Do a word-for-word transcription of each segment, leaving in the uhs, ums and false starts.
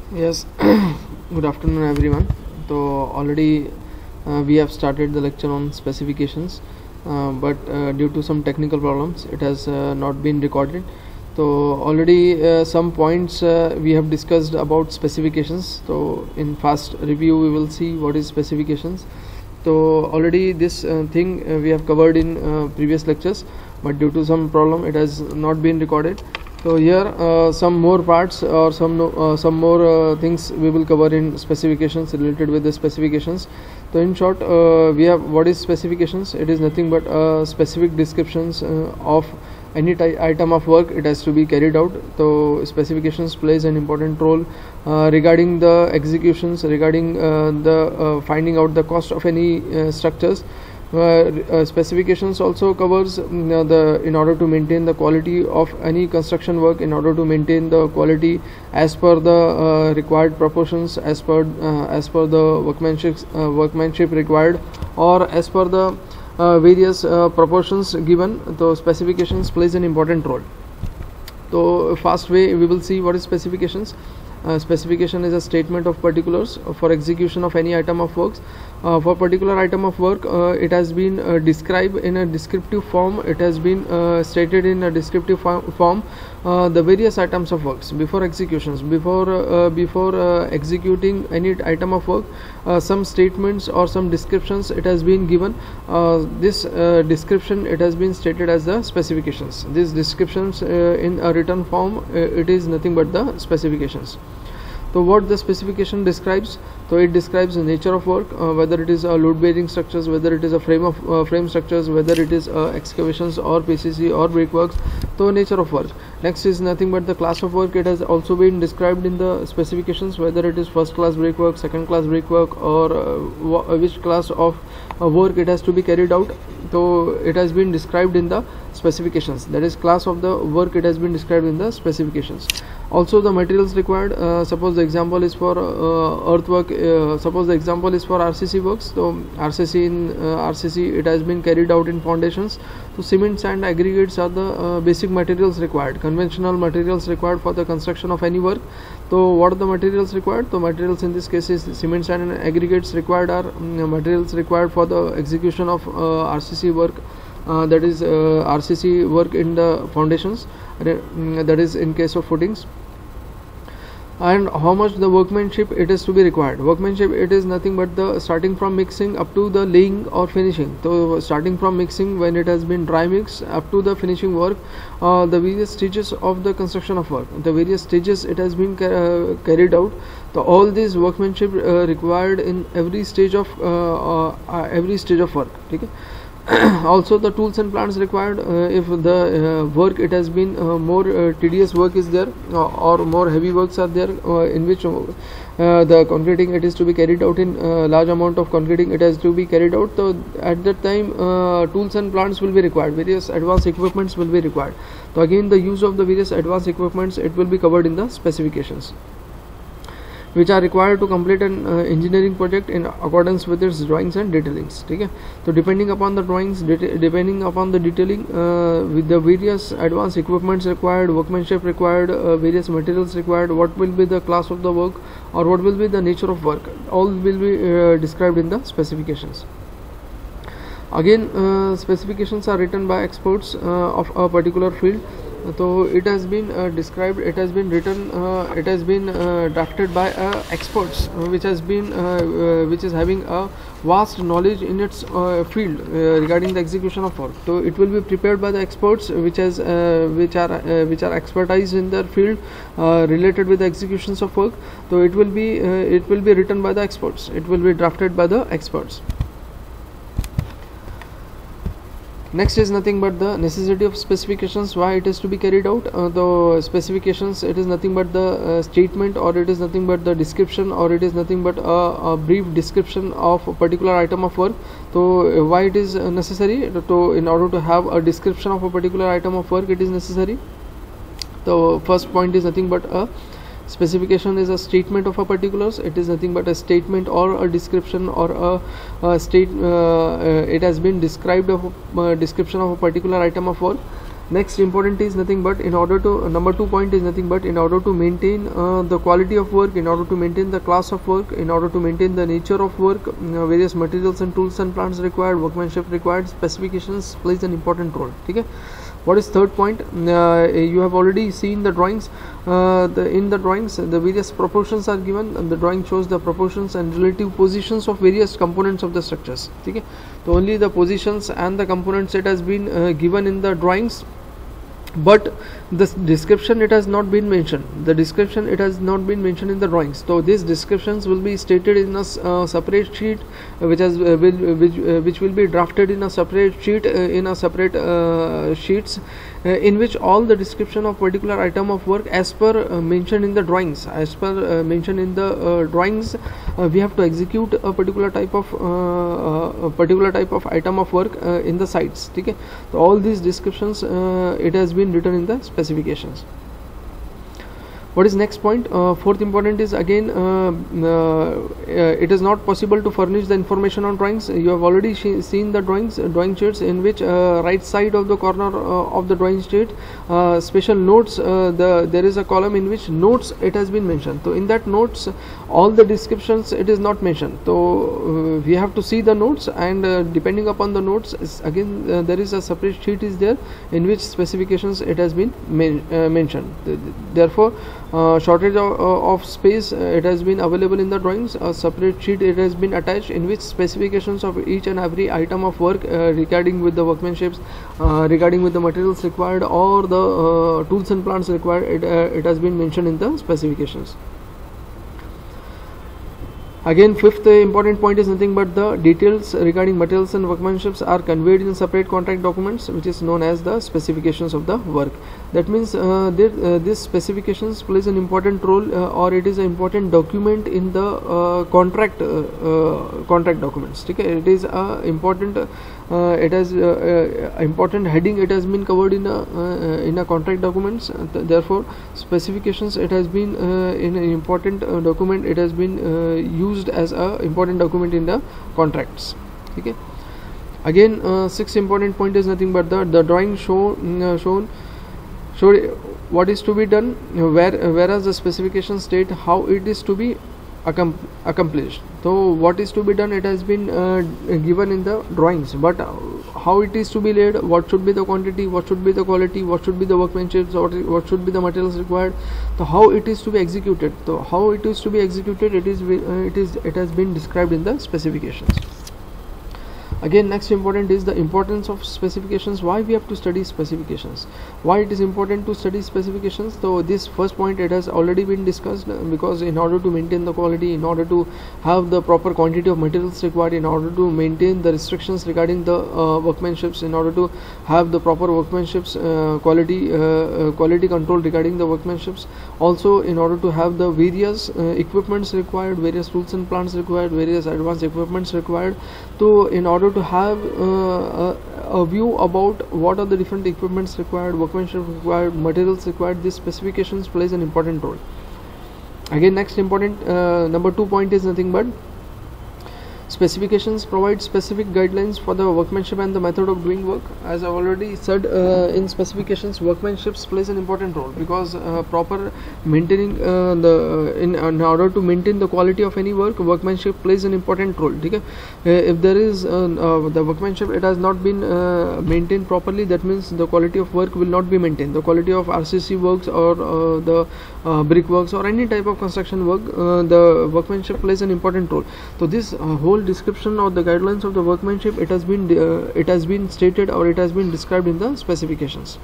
Yes, good afternoon everyone. So already uh, we have started the lecture on specifications, uh, but uh, due to some technical problems it has uh, not been recorded. So already uh, some points uh, we have discussed about specifications. So in fast review we will see what is specifications. So already this uh, thing uh, we have covered in uh, previous lectures, but due to some problem it has not been recorded. So here uh, some more parts or some no, uh, some more uh, things we will cover in specifications related with the specifications. So in short, uh, we have what is specifications. It is nothing but uh, specific descriptions uh, of any item of work it has to be carried out. So specifications plays an important role uh, regarding the executions, regarding uh, the uh, finding out the cost of any uh, structures. Uh, uh, specifications also covers um, uh, the in order to maintain the quality of any construction work, in order to maintain the quality as per the uh, required proportions, as per uh, as per the workmanship uh, workmanship required, or as per the uh, various uh, proportions given. So specifications plays an important role. So fast way we will see what is specifications. Uh, specification is a statement of particulars for execution of any item of works. Uh, for particular item of work, uh, it has been uh, described in a descriptive form. It has been uh, stated in a descriptive form uh, the various items of works before executions. Before uh, before uh, executing any item of work, uh, some statements or some descriptions it has been given. Uh, this uh, description it has been stated as the specifications. These descriptions uh, in a written form, uh, it is nothing but the specifications. So what the specification describes? So it describes the nature of work, uh, whether it is uh, load bearing structures, whether it is a frame of uh, frame structures, whether it is uh, excavations or P C C or brickworks. So nature of work. Next is nothing but the class of work. It has also been described in the specifications, whether it is first class brickwork, second class brickwork, or uh, which class of uh, work it has to be carried out. So it has been described in the specifications. That is, class of the work it has been described in the specifications. Also the materials required. Uh, suppose the example is for uh, earthwork. Uh, suppose the example is for R C C works. So R C C in uh, R C C it has been carried out in foundations. So cement, sand, aggregates are the uh, basic materials required, conventional materials required for the construction of any work. So what are the materials required? The materials in this case is cement, sand and aggregates required are um, materials required for the execution of uh, R C C work. Uh, that is uh, R C C work in the foundations, that is in case of footings. And how much the workmanship it is to be required. Workmanship it is nothing but the starting from mixing up to the laying or finishing. So starting from mixing, when it has been dry mix, up to the finishing work, uh, the various stages of the construction of work, the various stages it has been ca uh, carried out. So all this workmanship uh, required in every stage of uh, uh, every stage of work. Okay? Also the tools and plants required. Uh, if the uh, work it has been uh, more uh, tedious work is there, uh, or more heavy works are there, uh, in which uh, the concreting it is to be carried out in uh, large amount of concreting it has to be carried out. So at that time uh, tools and plants will be required, various advanced equipments will be required. So again the use of the various advanced equipments it will be covered in the specifications, which are required to complete an uh, engineering project in accordance with its drawings and detailings. Okay? So depending upon the drawings, depending upon the detailing, uh, with the various advanced equipments required, workmanship required, uh, various materials required, what will be the class of the work or what will be the nature of work, all will be uh, described in the specifications. Again uh, specifications are written by experts uh, of a particular field. So it has been uh, described, it has been written, uh, it has been uh, drafted by uh, experts, uh, which has been, uh, uh, which is having a vast knowledge in its uh, field uh, regarding the execution of work. So it will be prepared by the experts, which has, uh, which are, uh, which are expertise in their field uh, related with the executions of work. So it will be, uh, it will be written by the experts. It will be drafted by the experts. Next is nothing but the necessity of specifications, why it is to be carried out. Uh, the specifications it is nothing but the uh, statement, or it is nothing but the description, or it is nothing but a, a brief description of a particular item of work. So uh, why it is uh, necessary? To, in order to have a description of a particular item of work it is necessary. The first point is nothing but a specification is a statement of a particulars. It is nothing but a statement or a description or a, a state uh, uh, it has been described of a uh, description of a particular item of work. Next important is nothing but in order to uh, number two point is nothing but in order to maintain uh, the quality of work, in order to maintain the class of work, in order to maintain the nature of work, you know, various materials and tools and plants required, workmanship required, specifications plays an important role. Okay. What is third point? Uh, you have already seen the drawings. Uh, the, in the drawings, the various proportions are given, and the drawing shows the proportions and relative positions of various components of the structures. Okay. So only the positions and the components it has been uh, given in the drawings, but the description it has not been mentioned. The description it has not been mentioned in the drawings. So these descriptions will be stated in a uh, separate sheet, uh, which has uh, will, uh, which uh, which will be drafted in a separate sheet uh, in a separate uh, sheets. Uh, in which all the description of particular item of work as per uh, mentioned in the drawings, as per uh, mentioned in the uh, drawings, uh, we have to execute a particular type of uh, uh, a particular type of item of work uh, in the sites. Okay. So all these descriptions uh, it has been written in the specifications. What is next point? Uh, fourth important is again uh, uh, it is not possible to furnish the information on drawings. You have already seen the drawings, uh, drawing sheets, in which uh, right side of the corner uh, of the drawing sheet, uh, special notes. Uh, the there is a column in which notes it has been mentioned. So in that notes, all the descriptions it is not mentioned. So uh, we have to see the notes, and uh, depending upon the notes, again uh, there is a separate sheet is there in which specifications it has been men uh, mentioned. Therefore, Uh, shortage of, uh, of space uh, it has been available in the drawings. A separate sheet it has been attached in which specifications of each and every item of work uh, regarding with the workmanships, uh, regarding with the materials required or the uh, tools and plants required, it, uh, it has been mentioned in the specifications. Again, fifth uh, important point is nothing but the details regarding materials and workmanships are conveyed in separate contract documents, which is known as the specifications of the work. That means uh, there, uh, this specifications plays an important role, uh, or it is an important document in the uh, contract uh, uh, contract documents. Okay, it is a important. Uh, it has uh, uh, important heading. It has been covered in a uh, in a contract documents. Uh, th therefore, specifications it has been uh, in an important uh, document. It has been uh, used as a important document in the contracts. Okay. Again, uh, sixth important point is nothing but the the drawing show uh, shown show what is to be done, where whereas the specifications state how it is to be accomplished. So what is to be done it has been uh, given in the drawings, but uh, how it is to be laid, what should be the quantity, what should be the quality, what should be the workmanship, what, what should be the materials required, so how it is to be executed. So how it is to be executed, it is uh, it is it has been described in the specifications. Again, next important is the importance of specifications. Why we have to study specifications, why it is important to study specifications. So this first point it has already been discussed, because in order to maintain the quality, in order to have the proper quantity of materials required, in order to maintain the restrictions regarding the uh, workmanships, in order to have the proper workmanships uh, quality uh, uh, quality control regarding the workmanships, also in order to have the various uh, equipments required, various tools and plants required, various advanced equipments required. So in order to have uh, a, a view about what are the different equipments required, workmanship required, materials required, these specifications plays an important role. Again, next important uh, number two point is nothing but specifications provide specific guidelines for the workmanship and the method of doing work. As I already said, uh, in specifications, workmanship plays an important role, because uh, proper maintaining uh, the uh, in, in order to maintain the quality of any work, workmanship plays an important role. Okay? Uh, if there is uh, uh, the workmanship it has not been uh, maintained properly, that means the quality of work will not be maintained. The quality of R C C works or uh, the uh, brick works or any type of construction work, uh, the workmanship plays an important role. So this uh, whole description or the guidelines of the workmanship, it has been uh, it has been stated or it has been described in the specifications.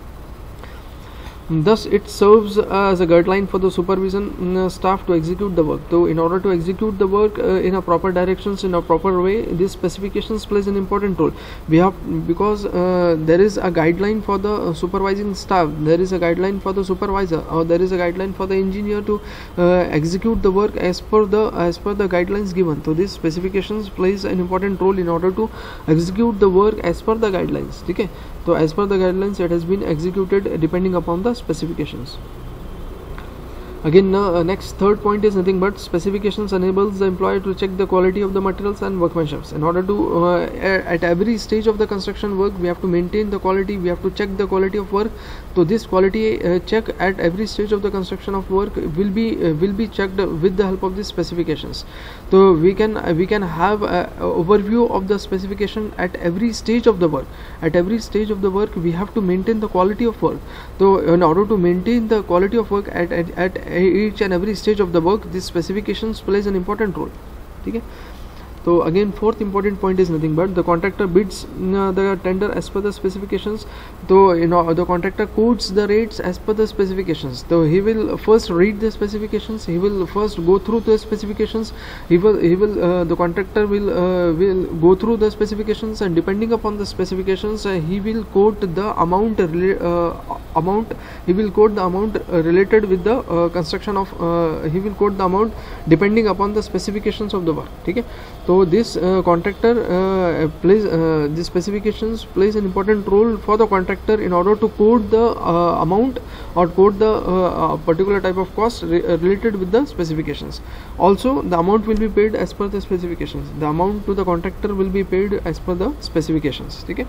Thus, it serves as a guideline for the supervision uh, staff to execute the work. So, in order to execute the work uh, in a proper directions, in a proper way, these specifications plays an important role. We have because uh, there is a guideline for the uh, supervising staff, there is a guideline for the supervisor, or there is a guideline for the engineer to uh, execute the work as per the as per the guidelines given. So, these specifications plays an important role in order to execute the work as per the guidelines. Okay. So, as per the guidelines, it has been executed depending upon the specifications. Again, uh, next third point is nothing but specifications enables the employer to check the quality of the materials and workmanships. In order to uh, at every stage of the construction work, we have to maintain the quality, we have to check the quality of work. So this quality uh, check at every stage of the construction of work will be uh, will be checked with the help of these specifications. So we can uh, we can have a, a overview of the specification at every stage of the work. At every stage of the work, we have to maintain the quality of work. So in order to maintain the quality of work at at, at each and every stage of the work, these specifications plays an important role. Okay. So again, fourth important point is nothing but the contractor bids uh, the tender as per the specifications. So you know the contractor quotes the rates as per the specifications. So he will first read the specifications, he will first go through the specifications, he will he will uh, the contractor will uh, will go through the specifications, and depending upon the specifications uh, he will quote the amount uh, amount he will quote the amount uh, related with the uh, construction of uh, he will quote the amount depending upon the specifications of the work. Okay. So this uh, contractor uh, plays uh, the specifications plays an important role for the contractor in order to quote the uh, amount or quote the uh, particular type of cost re related with the specifications. Also, the amount will be paid as per the specifications. The amount to the contractor will be paid as per the specifications. Okay.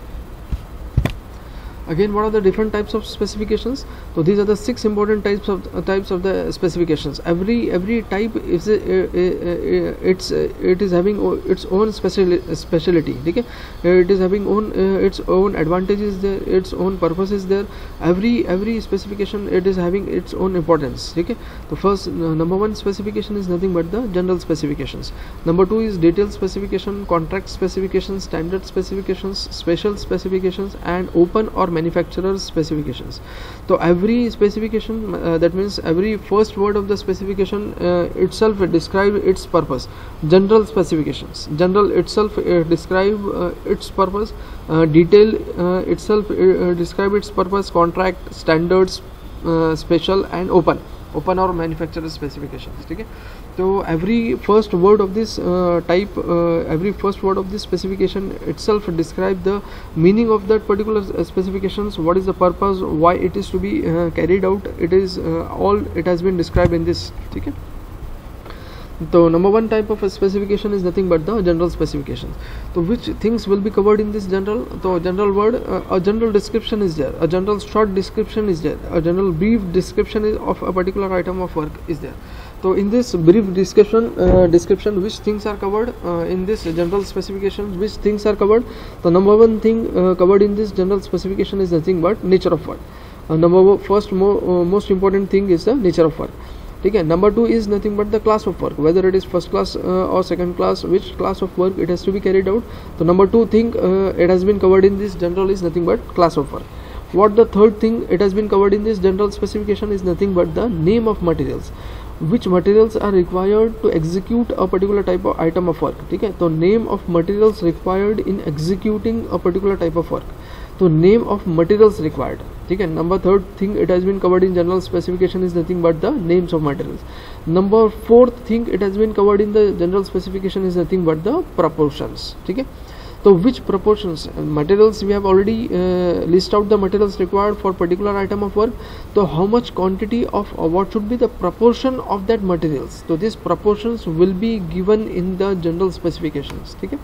Again, what are the different types of specifications? So these are the six important types of uh, types of the specifications. Every every type is uh, uh, it's uh, it is having its own special speciality. Okay, it is having own uh, its own advantages there, its own purposes there. Every every specification it is having its own importance. Okay, the first uh, number one specification is nothing but the general specifications. Number two is detailed specification, contract specifications, standard specifications, special specifications, and open or manufacturer's specifications. So every specification uh, that means every first word of the specification uh, itself describe its purpose. General specifications, general itself uh, describe uh, its purpose. Uh, detail uh, itself uh, describe its purpose. Contract, standards, uh, special, and open open or manufacturer specifications. Okay. So every first word of this uh, type uh, every first word of this specification itself describe the meaning of that particular uh, specifications, what is the purpose, why it is to be uh, carried out. It is uh, all it has been described in this. Okay. So number one type of a specification is nothing but the general specifications. So which things will be covered in this general? So general word, uh, a general description is there, a general short description is there, a general brief description is of a particular item of work is there. So in this brief description uh, description which things are covered uh, in this general specification, which things are covered? The number one thing uh, covered in this general specification is nothing but nature of work. Uh, number first mo uh, most important thing is the nature of work. Okay. Number two is nothing but the class of work, whether it is first class uh, or second class, which class of work it has to be carried out. So number two thing uh, it has been covered in this general is nothing but class of work. What the third thing it has been covered in this general specification is nothing but the name of materials, which materials are required to execute a particular type of item of work. Okay. So name of materials required in executing a particular type of work. So name of materials required. Okay. Number third thing it has been covered in general specification is nothing but the names of materials. Number fourth thing it has been covered in the general specification is nothing but the proportions. Okay. So which proportions materials we have already uh, list out the materials required for particular item of work. So how much quantity of uh, what should be the proportion of that materials. So these proportions will be given in the general specifications. Okay.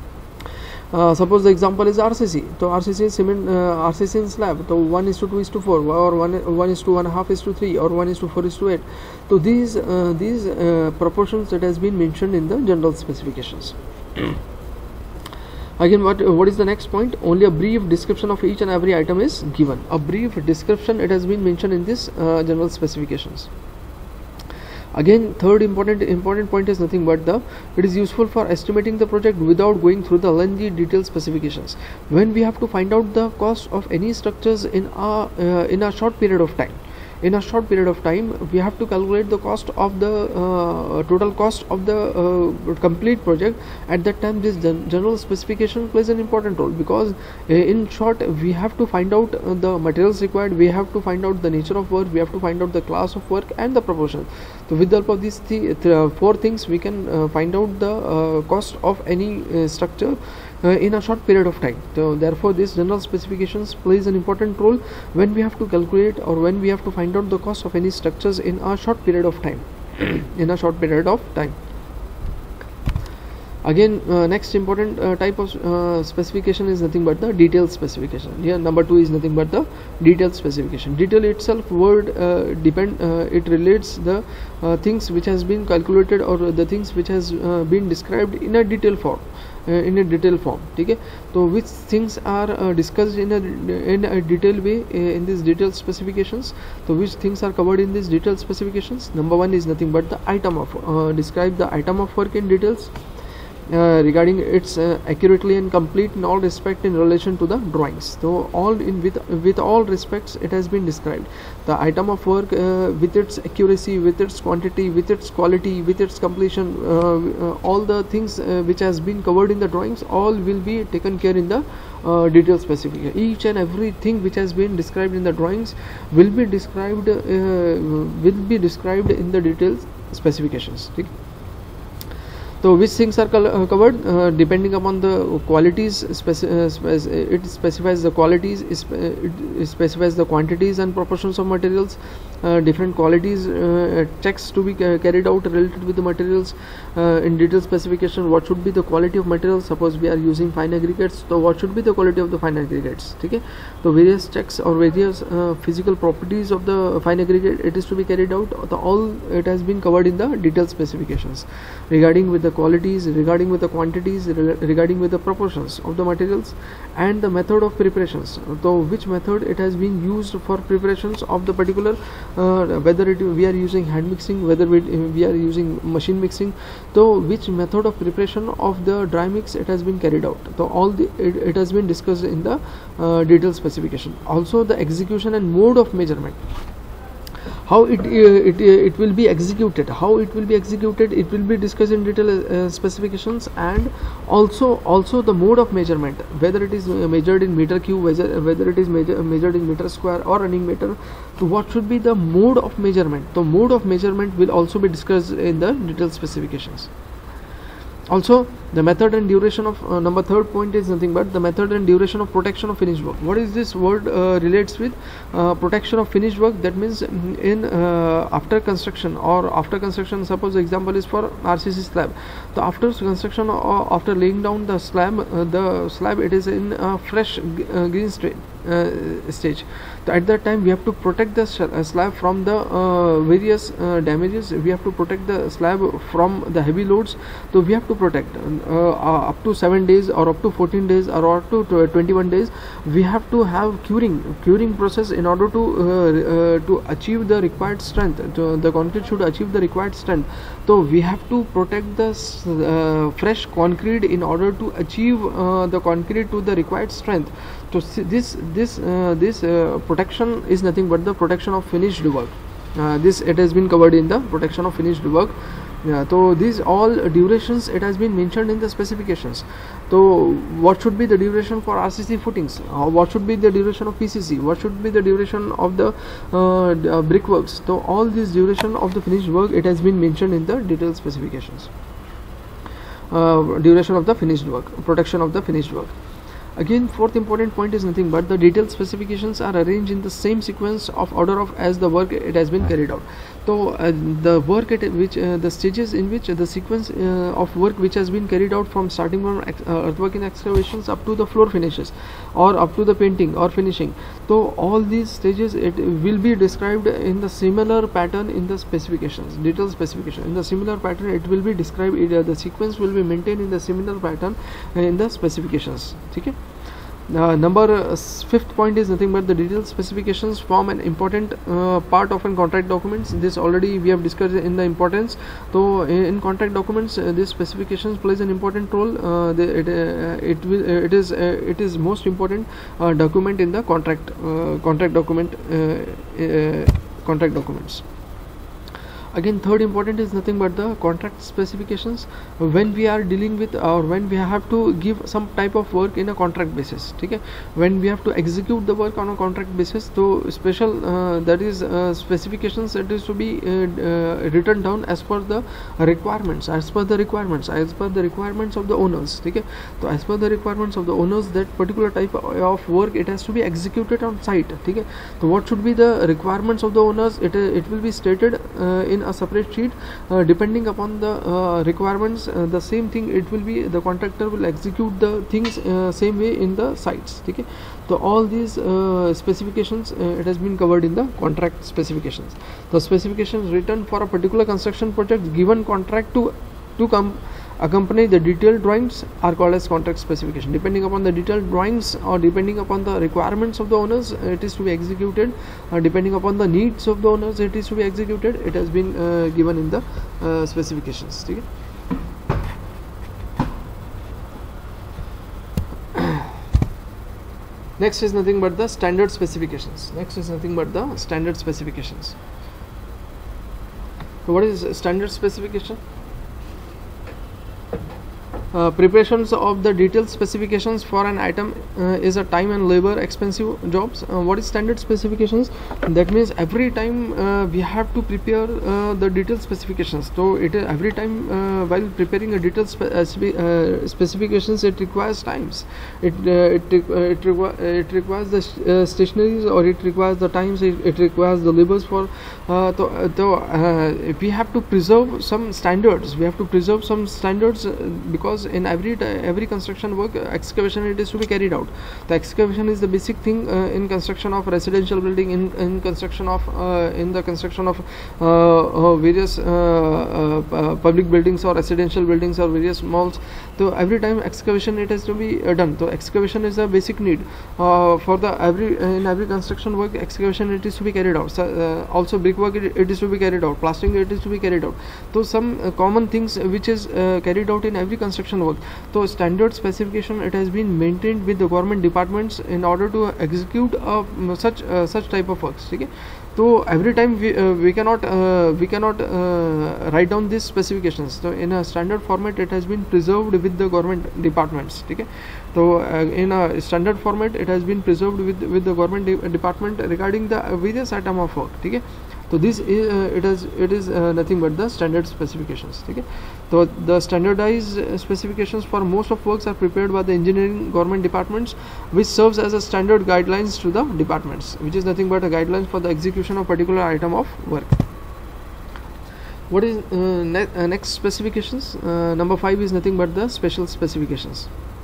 Uh, suppose the example is R C C. So R C C is cement, uh, R C C in slab. So one is to two is to four, or one one is to one and a half is to three, or one is to four is to eight. So these uh, these uh, proportions that has been mentioned in the general specifications. Again, what what is the next point? Only a brief description of each and every item is given. A brief description it has been mentioned in this uh, general specifications. Again, third important important point is nothing but the it is useful for estimating the project without going through the lengthy detailed specifications. When we have to find out the cost of any structures in a uh, in a short period of time, in a short period of time we have to calculate the cost of the uh, total cost of the uh, complete project. At that time this gen general specification plays an important role, because uh, in short we have to find out uh, the materials required, we have to find out the nature of work, we have to find out the class of work and the proportion. So with the help of these th th four things we can uh, find out the uh, cost of any uh, structure uh, in a short period of time. So therefore this general specifications plays an important role when we have to calculate or when we have to find out the cost of any structures in a short period of time in a short period of time. Again, uh, next important uh, type of uh, specification is nothing but the detailed specification. Here number two is nothing but the detailed specification. Detail itself word uh, depend uh, it relates the uh, things which has been calculated or the things which has uh, been described in a detail form uh, in a detail form. Okay, so which things are uh, discussed in a in a detailed way uh, in these detailed specifications. So which things are covered in these detailed specifications? Number one is nothing but the item of uh, describe the item of work in details. Uh, regarding its uh, accurately and complete in all respect in relation to the drawings. So all in with with all respects it has been described. The item of work uh, with its accuracy, with its quantity, with its quality, with its completion, uh, uh, all the things uh, which has been covered in the drawings, all will be taken care in the uh, detailed specification. Each and everything which has been described in the drawings will be described uh, will be described in the detailed specifications. Okay? So which things are uh, covered uh, depending upon the qualities, speci uh, spec it specifies the qualities, it specifies the quantities and proportions of materials, uh, different qualities, uh, checks to be carried out related with the materials uh, in detailed specification. What should be the quality of materials? Suppose we are using fine aggregates, so what should be the quality of the fine aggregates? Okay, so various checks or various uh, physical properties of the fine aggregate, it is to be carried out. The all it has been covered in the detailed specifications regarding with the qualities, regarding with the quantities, regarding with the proportions of the materials, and the method of preparations. So which method it has been used for preparations of the particular, uh, whether it we are using hand mixing, whether we, we are using machine mixing, so which method of preparation of the dry mix it has been carried out. So all the it, it has been discussed in the uh, detailed specification. Also the execution and mode of measurement, how it, uh, it uh, it will be executed, how it will be executed, it will be discussed in detail uh, specifications, and also also the mode of measurement, whether it is uh, measured in meter cube, whether whether it is measure, measured in meter square or running meter. So what should be the mode of measurement? The mode of measurement will also be discussed in the detailed specifications. Also the method and duration of uh, number third point is nothing but the method and duration of protection of finished work. What is this word uh, relates with uh, protection of finished work? That means in uh, after construction or after construction, suppose the example is for R C C slab. So after construction or after laying down the slab, uh, the slab it is in a fresh uh, green state uh, stage. So at that time we have to protect the uh, slab from the uh, various uh, damages. We have to protect the slab from the heavy loads. So we have to protect uh, uh, up to seven days or up to fourteen days or up to twenty-one days. We have to have curing curing process in order to uh, uh, to achieve the required strength. So the concrete should achieve the required strength. So we have to protect the uh, fresh concrete in order to achieve uh, the concrete to the required strength. So this this uh, this uh, protection is nothing but the protection of finished work. Uh, this it has been covered in the protection of finished work. Yeah, so these all durations it has been mentioned in the specifications. So what should be the duration for R C C footings? Uh, what should be the duration of P C C? What should be the duration of the uh, uh, brickworks? So all this duration of the finished work it has been mentioned in the detailed specifications. Uh, duration of the finished work, protection of the finished work. Again, fourth important point is nothing but the detailed specifications are arranged in the same sequence of order of as the work it has been carried out. So uh, the work at which uh, the stages in which uh, the sequence uh, of work which has been carried out from starting from uh, earthwork and excavations up to the floor finishes or up to the painting or finishing. So all these stages it will be described in the similar pattern in the specifications, detailed specification. In the similar pattern it will be described, uh, the sequence will be maintained in the similar pattern uh, in the specifications. Okay. Uh, number uh, fifth point is nothing but the detailed specifications form an important uh, part of an contract documents. This already we have discussed in the importance. So in, in contract documents uh, these specifications plays an important role. Uh, the, it uh, it will uh, it is uh, it is most important uh, document in the contract uh, contract document uh, uh, contract documents. Again, third important is nothing but the contract specifications. When we are dealing with or when we have to give some type of work in a contract basis, okay, when we have to execute the work on a contract basis, so special uh, that is uh, specifications that is to be uh, uh, written down as per the requirements, as per the requirements as per the requirements of the owners, okay. So as per the requirements of the owners, that particular type of work, it has to be executed on site, okay. So what should be the requirements of the owners, it uh, it will be stated uh, in a separate sheet. Uh, depending upon the uh, requirements, uh, the same thing it will be, the contractor will execute the things uh, same way in the sites, okay. So all these uh, specifications, uh, it has been covered in the contract specifications. The specifications written for a particular construction project, given contract to to come accompany the detailed drawings, are called as contract specification. Depending upon the detailed drawings or depending upon the requirements of the owners, it is to be executed. Uh, depending upon the needs of the owners, it is to be executed. It has been uh, given in the uh, specifications, okay. Next is nothing but the standard specifications. Next is nothing but the standard specifications. So what is standard specification? Uh, preparations of the detailed specifications for an item uh, is a time and labor expensive jobs. Uh, what is standard specifications? That means every time uh, we have to prepare uh, the detailed specifications. So it uh, every time uh, while preparing a detailed spe uh, spe uh, specifications, it requires times. It uh, it uh, it, requ it requires the uh, stationaries, or it requires the times. It, it requires the labors for. Uh, so uh, uh, we have to preserve some standards. We have to preserve some standards uh, because in every every construction work, uh, excavation it is to be carried out. The excavation is the basic thing uh, in construction of residential building, in in construction of uh, in the construction of uh, uh, various uh, uh, uh, public buildings or residential buildings or various malls. So every time excavation it has to be uh, done. So excavation is a basic need uh, for the every in every construction work. Excavation it is to be carried out. So, uh, also brickwork it, it is to be carried out. Plastering it is to be carried out. So some uh, common things which is uh, carried out in every construction work. So standard specification, it has been maintained with the government departments in order to execute uh, such uh, such type of works, okay. So every time we, uh, we cannot uh, we cannot uh, write down these specifications. So in a standard format, it has been preserved with the government departments, okay. So uh, in a standard format, it has been preserved with with the government de department regarding the various item of work, okay. So this is uh, it is it is uh, nothing but the standard specifications, okay. So the standardized specifications for most of works are prepared by the engineering government departments, which serves as a standard guidelines to the departments, which is nothing but a guidelines for the execution of particular item of work. What is uh, ne uh, next specifications? Uh, number five is nothing but the special specifications.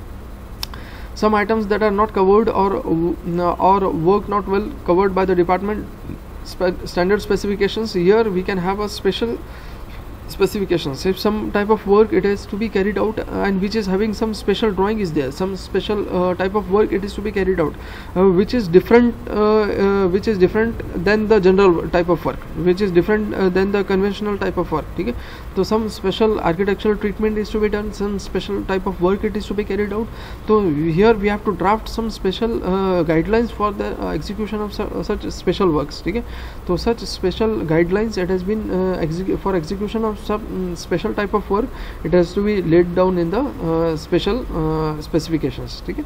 Some items that are not covered or or work not well covered by the department Spe standard specifications. Here we can have a special specifications. If some type of work it is to be carried out uh, and which is having some special drawing is there, some special uh, type of work it is to be carried out, uh, which is different uh, uh, which is different than the general type of work, which is different uh, than the conventional type of work, okay. So some special architectural treatment is to be done, some special type of work it is to be carried out. So here we have to draft some special uh, guidelines for the uh, execution of su uh, such special works, okay. So such special guidelines, it has been uh, exec for execution of some um, special type of work, it has to be laid down in the uh, special uh, specifications, okay.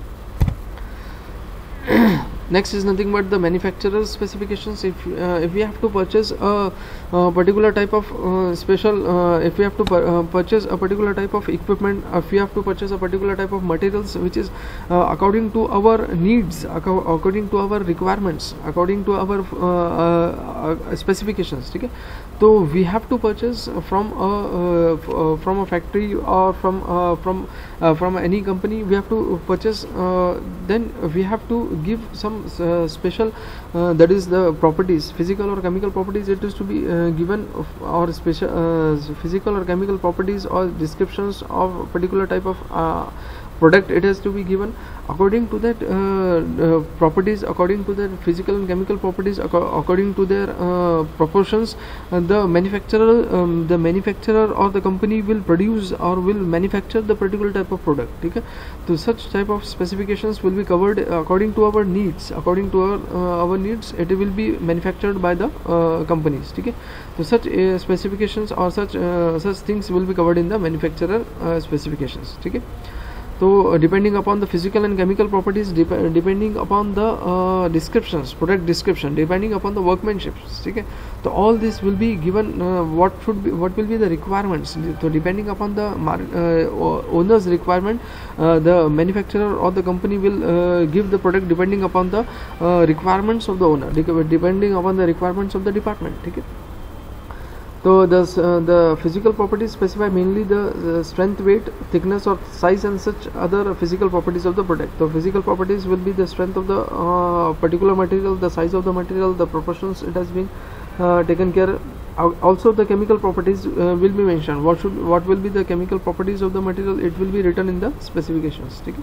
Next is nothing but the manufacturer's specifications. If uh, if we have to purchase a, a particular type of uh, special, uh, if we have to uh, purchase a particular type of equipment, if we have to purchase a particular type of materials which is uh, according to our needs, according to our requirements, according to our uh, uh, specifications, okay. So we have to purchase from a uh, from a factory or from uh, from uh, from any company. We have to purchase. Uh, then we have to give some uh, special, uh, that is the properties, physical or chemical properties. It is to be uh, given of, or special uh, physical or chemical properties or descriptions of particular type of uh, product it has to be given. According to that uh, uh, properties, according to their physical and chemical properties, ac according to their uh, proportions, uh, the manufacturer um, the manufacturer or the company will produce or will manufacture the particular type of product. Okay, so such type of specifications will be covered according to our needs. According to our uh, our needs, it will be manufactured by the uh, companies. Okay, so such uh, specifications or such uh, such things will be covered in the manufacturer uh, specifications. Okay. So uh, depending upon the physical and chemical properties, dep depending upon the uh, descriptions, product description, depending upon the workmanship, okay, so all this will be given. Uh, what should be, what will be the requirements? So depending upon the mar uh, owner's requirement, uh, the manufacturer or the company will uh, give the product depending upon the uh, requirements of the owner, depending upon the requirements of the department. Okay. So the uh, the physical properties specify mainly the uh, strength, weight, thickness or size and such other physical properties of the product. The physical properties will be the strength of the uh, particular material, the size of the material, the proportions it has been uh, taken care. Also the chemical properties uh, will be mentioned. What should what will be the chemical properties of the material? It will be written in the specifications. Okay.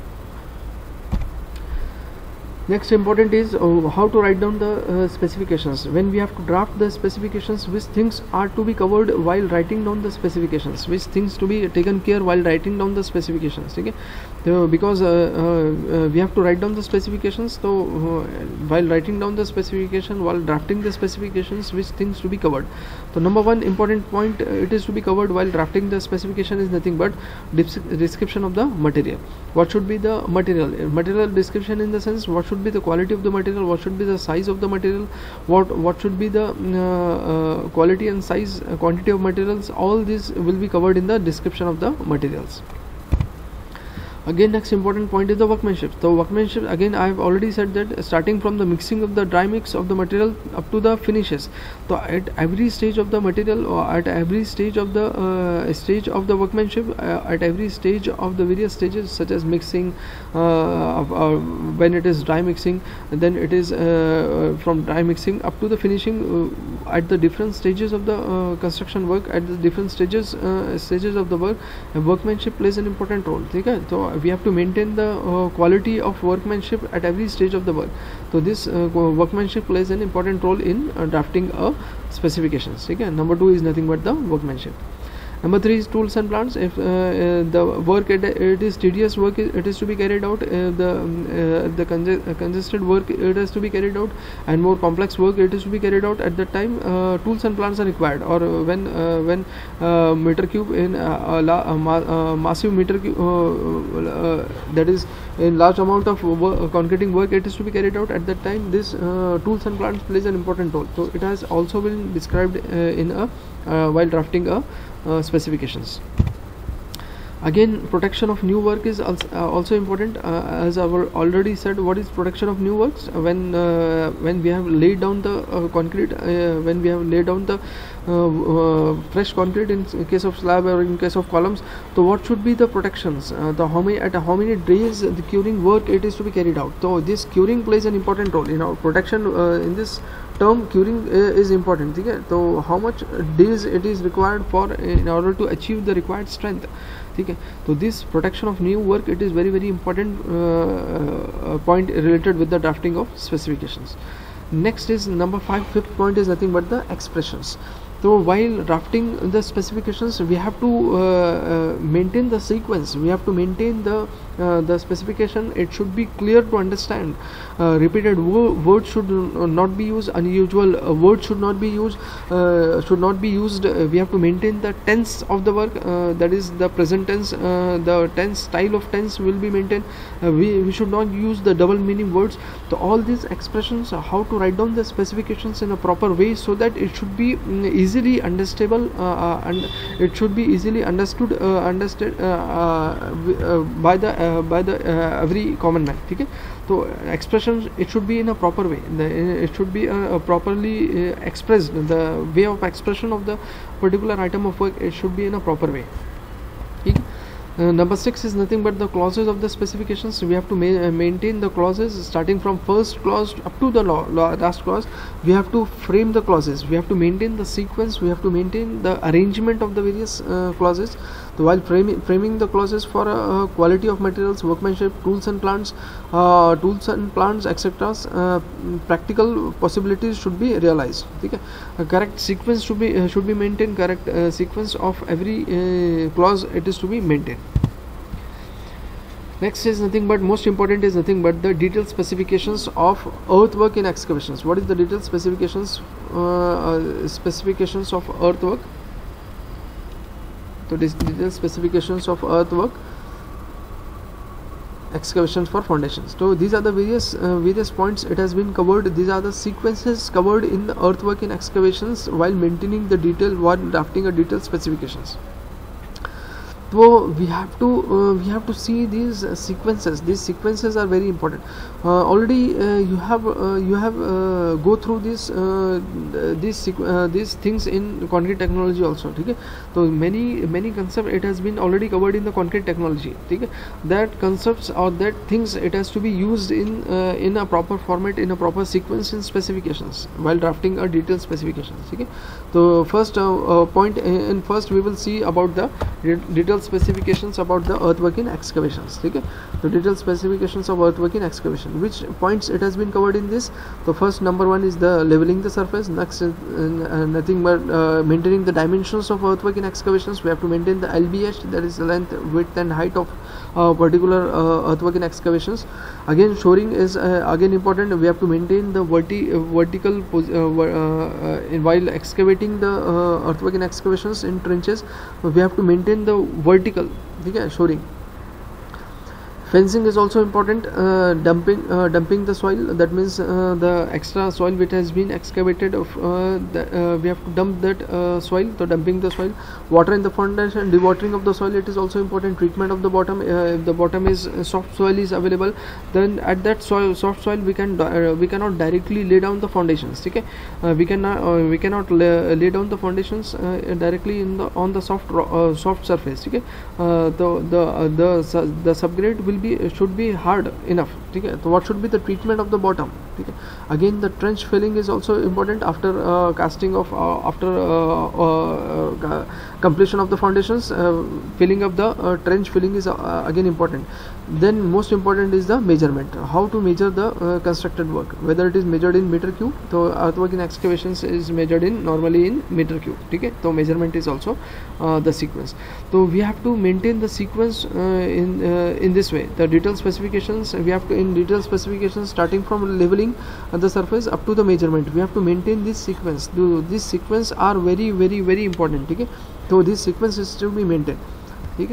Next important is uh, how to write down the uh, specifications. When we have to draft the specifications, which things are to be covered while writing down the specifications, which things to be taken care while writing down the specifications. Okay, so because uh, uh, uh, we have to write down the specifications, so uh, while writing down the specification, while drafting the specifications, which things to be covered. So number one important point, uh, it is to be covered while drafting the specification is nothing but description of the material. What should be the material? Material description in the sense what should be the quality of the material, what should be the size of the material, what what should be the uh, uh, quality and size, uh, quantity of materials. All this will be covered in the description of the materials. Again, next important point is the workmanship. So workmanship, again I have already said that starting from the mixing of the dry mix of the material up to the finishes. So at every stage of the material, or at every stage of the uh, stage of the workmanship, uh, at every stage of the various stages such as mixing, uh, uh, when it is dry mixing, then it is uh, from dry mixing up to the finishing, uh, at the different stages of the uh, construction work, at the different stages uh, stages of the work, uh, workmanship plays an important role. Okay? So we have to maintain the uh, quality of workmanship at every stage of the work. So this uh, workmanship plays an important role in uh, drafting a specifications. Okay? Number two is nothing but the workmanship. Number three is tools and plants. If uh, uh, the work it, it is tedious work, it is to be carried out. Uh, the uh, the conge uh, congested work it has to be carried out, and more complex work it is to be carried out. At that time, uh, tools and plants are required. Or uh, when uh, when uh, meter cube in uh, la uh, ma uh, massive meter cube, uh, uh, that is in large amount of work, uh, concreting work it is to be carried out. At that time, this uh, tools and plants plays an important role. So it has also been described uh, in a uh, while drafting a Uh, specifications. Again, protection of new work is also, uh, also important. Uh, as I already said, what is protection of new works? When uh, when we have laid down the uh, concrete, uh, when we have laid down the uh, uh, fresh concrete in case of slab or in case of columns, so what should be the protections? Uh, the how many at how many days the curing work it is to be carried out. So this curing plays an important role. You know, protection uh, in this term curing uh, is important. Okay? So how much days it is required for in order to achieve the required strength. Okay? So this protection of new work it is very very important uh, uh, point related with the drafting of specifications. Next is number five. Fifth point is nothing but the expressions. So while drafting the specifications, we have to uh, uh, maintain the sequence. We have to maintain the uh, the specification. It should be clear to understand. Uh, repeated wo words should not be used. Unusual uh, words should not be used. Uh, should not be used. Uh, we have to maintain the tense of the work. Uh, that is the present tense. Uh, the tense style of tense will be maintained. Uh, we we should not use the double meaning words. So all these expressions, uh, how to write down the specifications in a proper way so that it should be um, easily understandable, uh, uh, and it should be easily understood uh, understood uh, uh, uh, by the uh, by the uh, every common man. Okay? So expressions it should be in a proper way. The, it should be uh, properly uh, expressed. The way of expression of the particular item of work it should be in a proper way. Okay? Uh, number six is nothing but the clauses of the specifications. We have to ma uh, maintain the clauses starting from first clause up to the law, law, last clause. We have to frame the clauses. We have to maintain the sequence. We have to maintain the arrangement of the various uh, clauses. So while framing framing the clauses for uh, quality of materials, workmanship, tools and plants, uh, tools and plants, et cetera, uh, practical possibilities should be realized. Okay? A correct sequence should be uh, should be maintained. Correct uh, sequence of every uh, clause it is to be maintained. Next is nothing but, most important is nothing but the detailed specifications of earthwork in excavations. What is the detailed specifications uh, uh, specifications of earthwork? So this detailed specifications of earthwork excavations for foundations. So these are the various uh, various points it has been covered. These are the sequences covered in the earthwork in excavations while maintaining the detail while drafting a detailed specifications. So we have to uh, we have to see these uh, sequences. These sequences are very important. Uh, already uh, you have uh, you have uh, go through this uh, these uh, these things in concrete technology also. Okay? So many many concepts it has been already covered in the concrete technology. Okay? That concepts or that things it has to be used in uh, in a proper format, in a proper sequence in specifications while drafting a detailed specifications. Okay? So first uh, uh, point in first we will see about the detailed specifications about the earthwork in excavations. Okay? The detailed specifications of earthwork in excavation. Which points it has been covered in this? The first number one is the leveling the surface. Next is uh, nothing but uh, maintaining the dimensions of earthwork in excavations. We have to maintain the L B H, that is the length, width and height of uh, particular uh, earthwork in excavations. Again, shoring is uh, again important. We have to maintain the verti uh, vertical uh, uh, uh, while excavating the uh, earthwork in excavations in trenches. We have to maintain the vertical, okay, shoring. Fencing is also important. Uh, dumping uh, dumping the soil, that means uh, the extra soil which has been excavated of uh, the, uh, we have to dump that uh, soil. So dumping the soil. Water in the foundation, dewatering of the soil, it is also important. Treatment of the bottom, uh, if the bottom is uh, soft soil is available, then at that soil soft soil we can uh, we cannot directly lay down the foundations. Okay? uh, we cannot uh, we cannot lay, lay down the foundations uh, directly in the on the soft uh, soft surface. Okay? uh, the the uh, the the subgrade will be should be hard enough. Okay? So what should be the treatment of the bottom? Okay? Again, the trench filling is also important after uh, casting of uh, after uh, uh, uh, completion of the foundations. Uh, filling of the uh, trench filling is uh, again important. Then most important is the measurement. How to measure the uh, constructed work, whether it is measured in meter cube. So earthwork in excavations is measured in normally in meter cube. Okay? So measurement is also uh, the sequence. So we have to maintain the sequence uh, in uh, in this way. The detailed specifications, we have to in detailed specifications starting from leveling the surface up to the measurement. We have to maintain this sequence. Do this sequence are very very very important. Okay? So this sequence is to be maintained. Okay?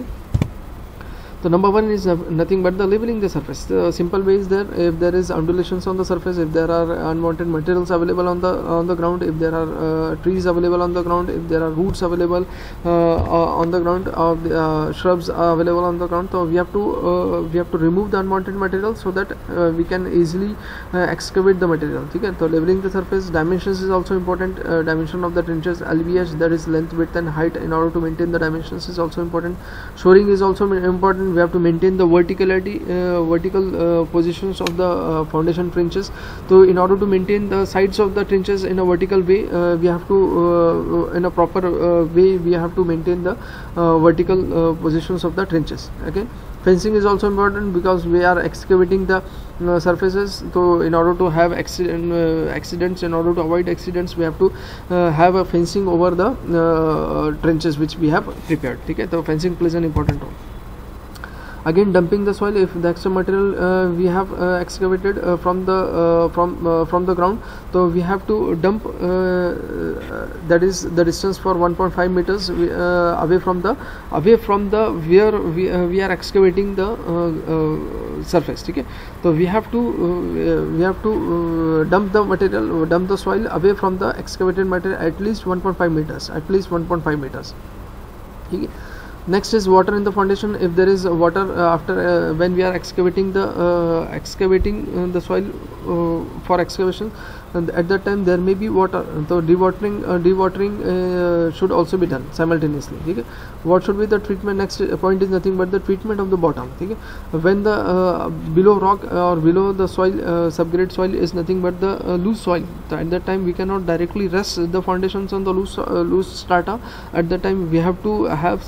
So number one is uh, nothing but the leveling the surface. The simple way is there. If there is undulations on the surface, if there are unwanted materials available on the on the ground, if there are uh, trees available on the ground, if there are roots available uh, uh, on the ground, or uh, shrubs are available on the ground, so we have to uh, we have to remove the unwanted material so that uh, we can easily uh, excavate the material. Okay? So leveling the surface. Dimensions is also important. Uh, dimension of the trenches, L B H, that is length, width and height, in order to maintain the dimensions is also important. Shoring is also important. We have to maintain the verticality uh, vertical uh, positions of the uh, foundation trenches. So in order to maintain the sides of the trenches in a vertical way, uh, we have to uh, in a proper uh, way we have to maintain the uh, vertical uh, positions of the trenches. Okay? Fencing is also important because we are excavating the uh, surfaces. So in order to have accident, uh, accidents, in order to avoid accidents, we have to uh, have a fencing over the uh, trenches which we have prepared. Okay? So fencing plays an important role. Again, dumping the soil. If the extra material uh, we have uh, excavated uh, from the uh, from uh, from the ground, so we have to dump uh, uh, that is the distance for one point five meters uh, away from the away from the where we, uh, we are excavating the uh, uh, surface. Okay? So we have to uh, we have to uh, dump the material dump the soil away from the excavated material at least one point five meters at least one point five meters. Okay? Next is water in the foundation. If there is water uh, after uh, when we are excavating the uh, excavating uh, the soil uh, for excavation, and at that time there may be water. So dewatering uh, dewatering uh, should also be done simultaneously. Okay? What should be the treatment? Next point is nothing but the treatment of the bottom. Okay? When the uh, below rock or below the soil uh, subgrade soil is nothing but the uh, loose soil. So at that time we cannot directly rest the foundations on the loose uh, loose strata. At that time we have to have some uh,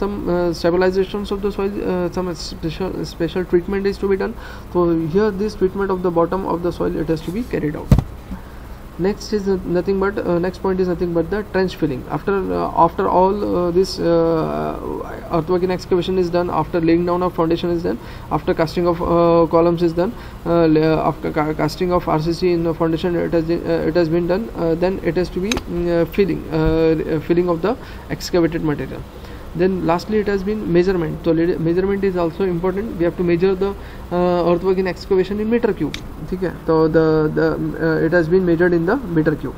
stabilizations of the soil, uh, some special special treatment is to be done. So here this treatment of the bottom of the soil, it has to be carried out. Next is nothing but uh, next point is nothing but the trench filling. After uh, after all uh, this uh, earthwork in excavation is done, after laying down of foundation is done, after casting of uh, columns is done, uh, after ca casting of R C C in the foundation, it has uh, it has been done. Uh, then it has to be uh, filling uh, filling of the excavated material. Then lastly, it has been measurement. So measurement is also important. We have to measure the uh, earthwork in excavation in meter cube. Okay, so the the uh, it has been measured in the meter cube.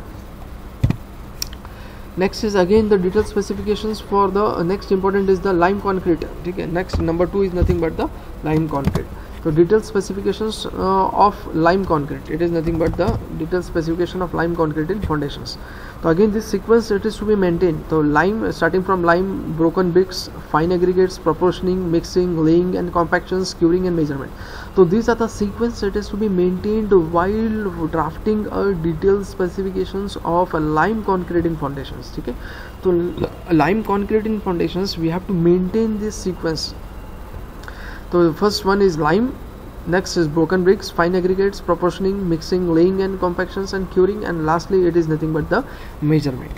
Next is again the detailed specifications for the uh, next important is the lime concrete. Okay, next number two is nothing but the lime concrete. So detailed specifications uh, of lime concrete. It is nothing but the detailed specification of lime concrete in foundations. So again this sequence it is to be maintained. So lime, starting from lime, broken bricks, fine aggregates, proportioning, mixing, laying and compactions, curing and measurement. So these are the sequence it is to be maintained while drafting a detailed specifications of a lime concrete in foundations. Okay, so lime concrete in foundations, we have to maintain this sequence. So the first one is lime, next is broken bricks, fine aggregates, proportioning, mixing, laying and compactions and curing, and lastly it is nothing but the measurement.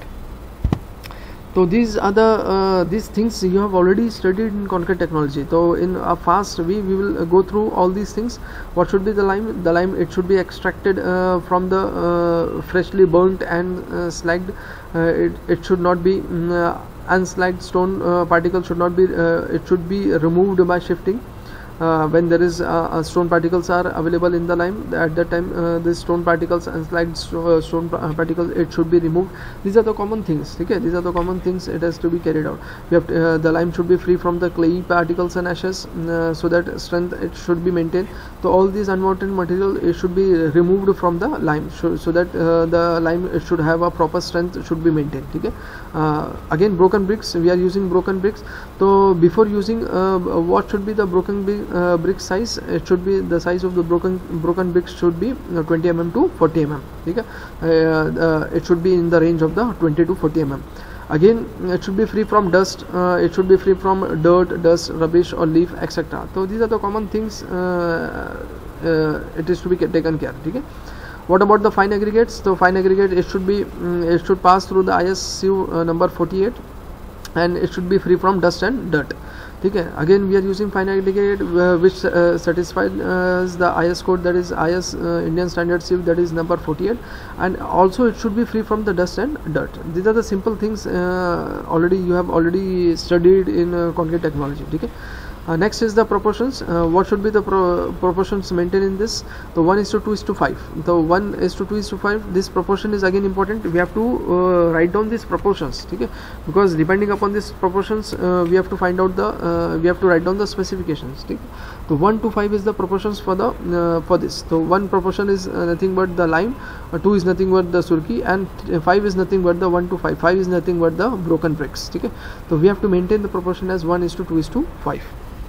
So these are the uh, these things you have already studied in concrete technology. So in a fast way we will go through all these things. What should be the lime? The lime, it should be extracted uh, from the uh, freshly burnt and uh, slagged. Uh, it, it should not be mm, uh, unslagged stone uh, particles should not be uh, it should be removed by shifting. Uh, when there is uh, uh, stone particles are available in the lime, at that time uh, the stone particles and slagged st uh, stone particles, it should be removed. These are the common things. Okay, these are the common things it has to be carried out. We have to, uh, the lime should be free from the clayey particles and ashes, uh, so that strength it should be maintained. So all these unwanted material it should be removed from the lime, so, so that uh, the lime it should have a proper strength, should be maintained. Okay, uh, again broken bricks, we are using broken bricks. So before using uh, what should be the broken brick Uh, brick size? It should be the size of the broken broken bricks should be uh, twenty millimeters to forty millimeters. Okay, uh, uh, it should be in the range of the twenty to forty millimeters. Again, it should be free from dust. Uh, it should be free from dirt, dust, rubbish or leaf, et cetera. So these are the common things. Uh, uh, it is to be taken care. Okay. What about the fine aggregates? So fine aggregate, it should be um, it should pass through the I S C uh, number forty-eight, and it should be free from dust and dirt. Okay, again we are using fine aggregate uh, which uh, satisfies uh, the I S code, that is I S uh, Indian Standard Sieve, that is number forty-eight, and also it should be free from the dust and dirt. These are the simple things uh, already you have already studied in uh, concrete technology. Okay. Uh, next is the proportions. Uh, what should be the pro proportions maintained in this? The one is to two is to five. The one is to two is to five. This proportion is again important. We have to uh, write down these proportions. Okay, because depending upon these proportions, uh, we have to find out the uh, we have to write down the specifications. Okay, so one to five is the proportions for the uh, for this. So one proportion is uh, nothing but the lime, uh, two is nothing but the surki, and uh, five is nothing but the one to five. Five is nothing but the broken bricks. Okay, so we have to maintain the proportion as one is to two is to five.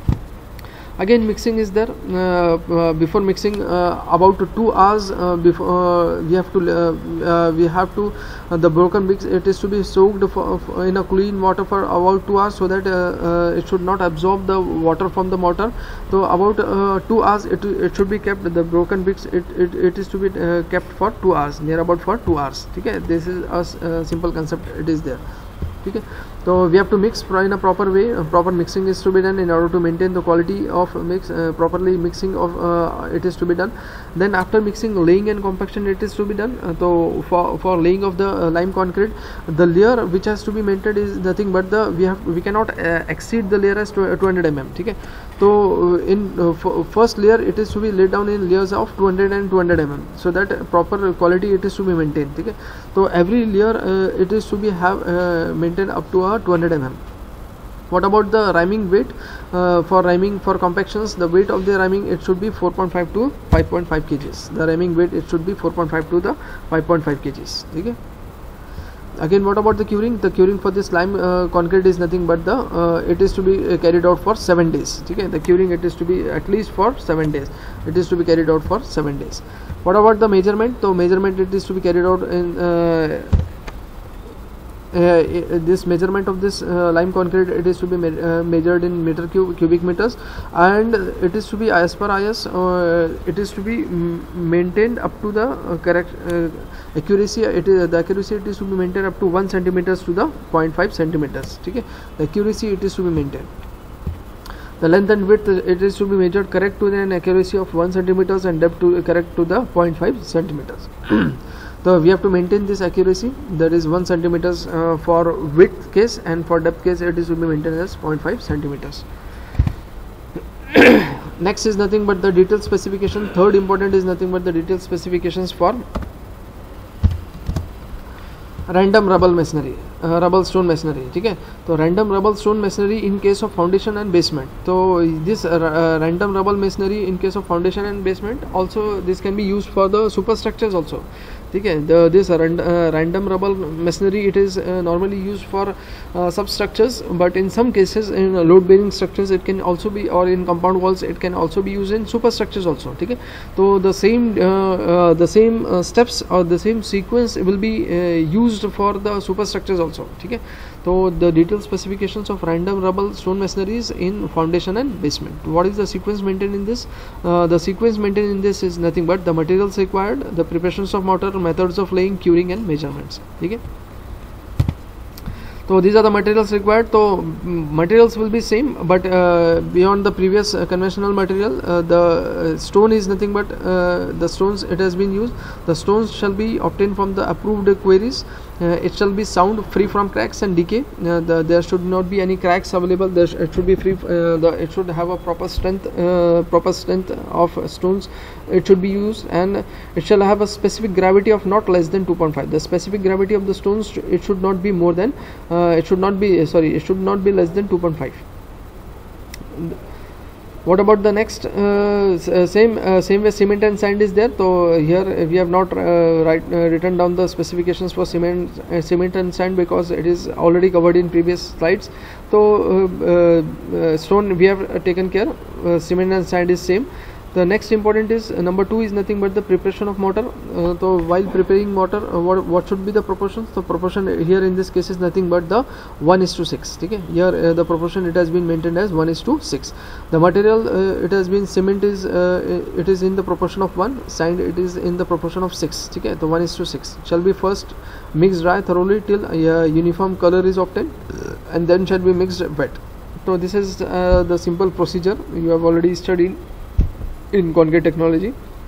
Again mixing is there. Uh, uh, before mixing, uh, about two hours uh, before uh, we have to uh, uh, we have to uh, the broken bricks, it is to be soaked for, for in a clean water for about two hours, so that uh, uh, it should not absorb the water from the mortar. So about uh, two hours it, it should be kept. The broken bricks, it, it, it is to be uh, kept for two hours, near about for two hours. Okay, this is a uh, simple concept, it is there. Okay, so we have to mix in a proper way. Uh, proper mixing is to be done in order to maintain the quality of mix. Uh, properly mixing of uh, it is to be done. Then after mixing, laying and compaction it is to be done. Uh, so for for laying of the uh, lime concrete, the layer which has to be maintained is nothing but the we have we cannot uh, exceed the layer as two hundred millimeters. Okay, so uh, in uh, first layer it is to be laid down in layers of two hundred and two hundred millimeters, so that proper quality it is to be maintained. Okay, so every layer uh, it is to be have uh, maintained up to a two hundred millimeters. What about the riming weight? Uh, for riming, for compactions, the weight of the riming it should be four point five to five point five kilograms. The riming weight it should be four point five to the five point five kilograms. Okay. Again, what about the curing? The curing for this lime uh, concrete is nothing but the uh, it is to be uh, carried out for seven days. Okay, the curing it is to be at least for seven days. It is to be carried out for seven days. What about the measurement? So measurement it is to be carried out in. Uh, uh, this measurement of this uh, lime concrete, it is to be me uh, measured in meter cube cubic meters, and it is to be as per I S, uh, it is to be maintained up to the uh, correct uh, accuracy. It is the accuracy it is to be maintained up to one centimeters to the zero point five centimeters. Okay, the accuracy it is to be maintained. The length and width, it is to be measured correct to an accuracy of one centimeters, and depth to correct to the zero point five centimeters. So we have to maintain this accuracy, that is one centimeters uh, for width case, and for depth case it is to be maintained as zero point five centimeters. Next is nothing but the detailed specification. Third important is nothing but the detailed specifications for random rubble masonry, uh, rubble stone masonry. ठीक है, तो random rubble stone masonry in case of foundation and basement. So this uh, uh, random rubble masonry in case of foundation and basement, also this can be used for the superstructures also. ठीक है, the this uh, uh, random rubble masonry, it is uh, normally used for uh, substructures, but in some cases in uh, load bearing structures it can also be, or in compound walls it can also be used in superstructures also. ठीक है, तो the same uh, uh, the same uh, steps or the same sequence will be uh, used for the superstructures also. ठीक है, तो the detailed specifications of random rubble stone masonries in foundation and basement. What is the sequence maintained in this? Uh, the sequence maintained in this is nothing but the materials required, the preparations of mortar, methods of laying, curing and measurements. ठीक है, so these are the materials required. So materials will be same, but uh, beyond the previous uh, conventional material, uh, the uh, stone is nothing but uh, the stones it has been used. The stones shall be obtained from the approved quarries. Uh, it shall be sound, free from cracks and decay. Uh, the, there should not be any cracks available. There sh it should be free. Uh, the, it should have a proper strength, uh, proper strength of stones. It should be used, and it shall have a specific gravity of not less than two point five. The specific gravity of the stones, it should not be more than. Uh, it should not be sorry. It should not be less than two point five. What about the next? Uh, same uh, same way cement and sand is there. So here we have not uh, write, uh, written down the specifications for cement, uh, cement and sand, because it is already covered in previous slides. So uh, uh, stone we have taken care. Uh, cement and sand is same. The next important is uh, number two is nothing but the preparation of mortar. Uh, so while preparing mortar, uh, what, what should be the proportions? The proportion here in this case is nothing but the one is to six. Okay, here uh, the proportion it has been maintained as one is to six. The material uh, it has been cement is uh, it is in the proportion of one, sand it is in the proportion of six. Okay, the one is to six shall be first mixed dry thoroughly till uh, uniform color is obtained, and then shall be mixed wet. So this is uh, the simple procedure you have already studied in concrete technology.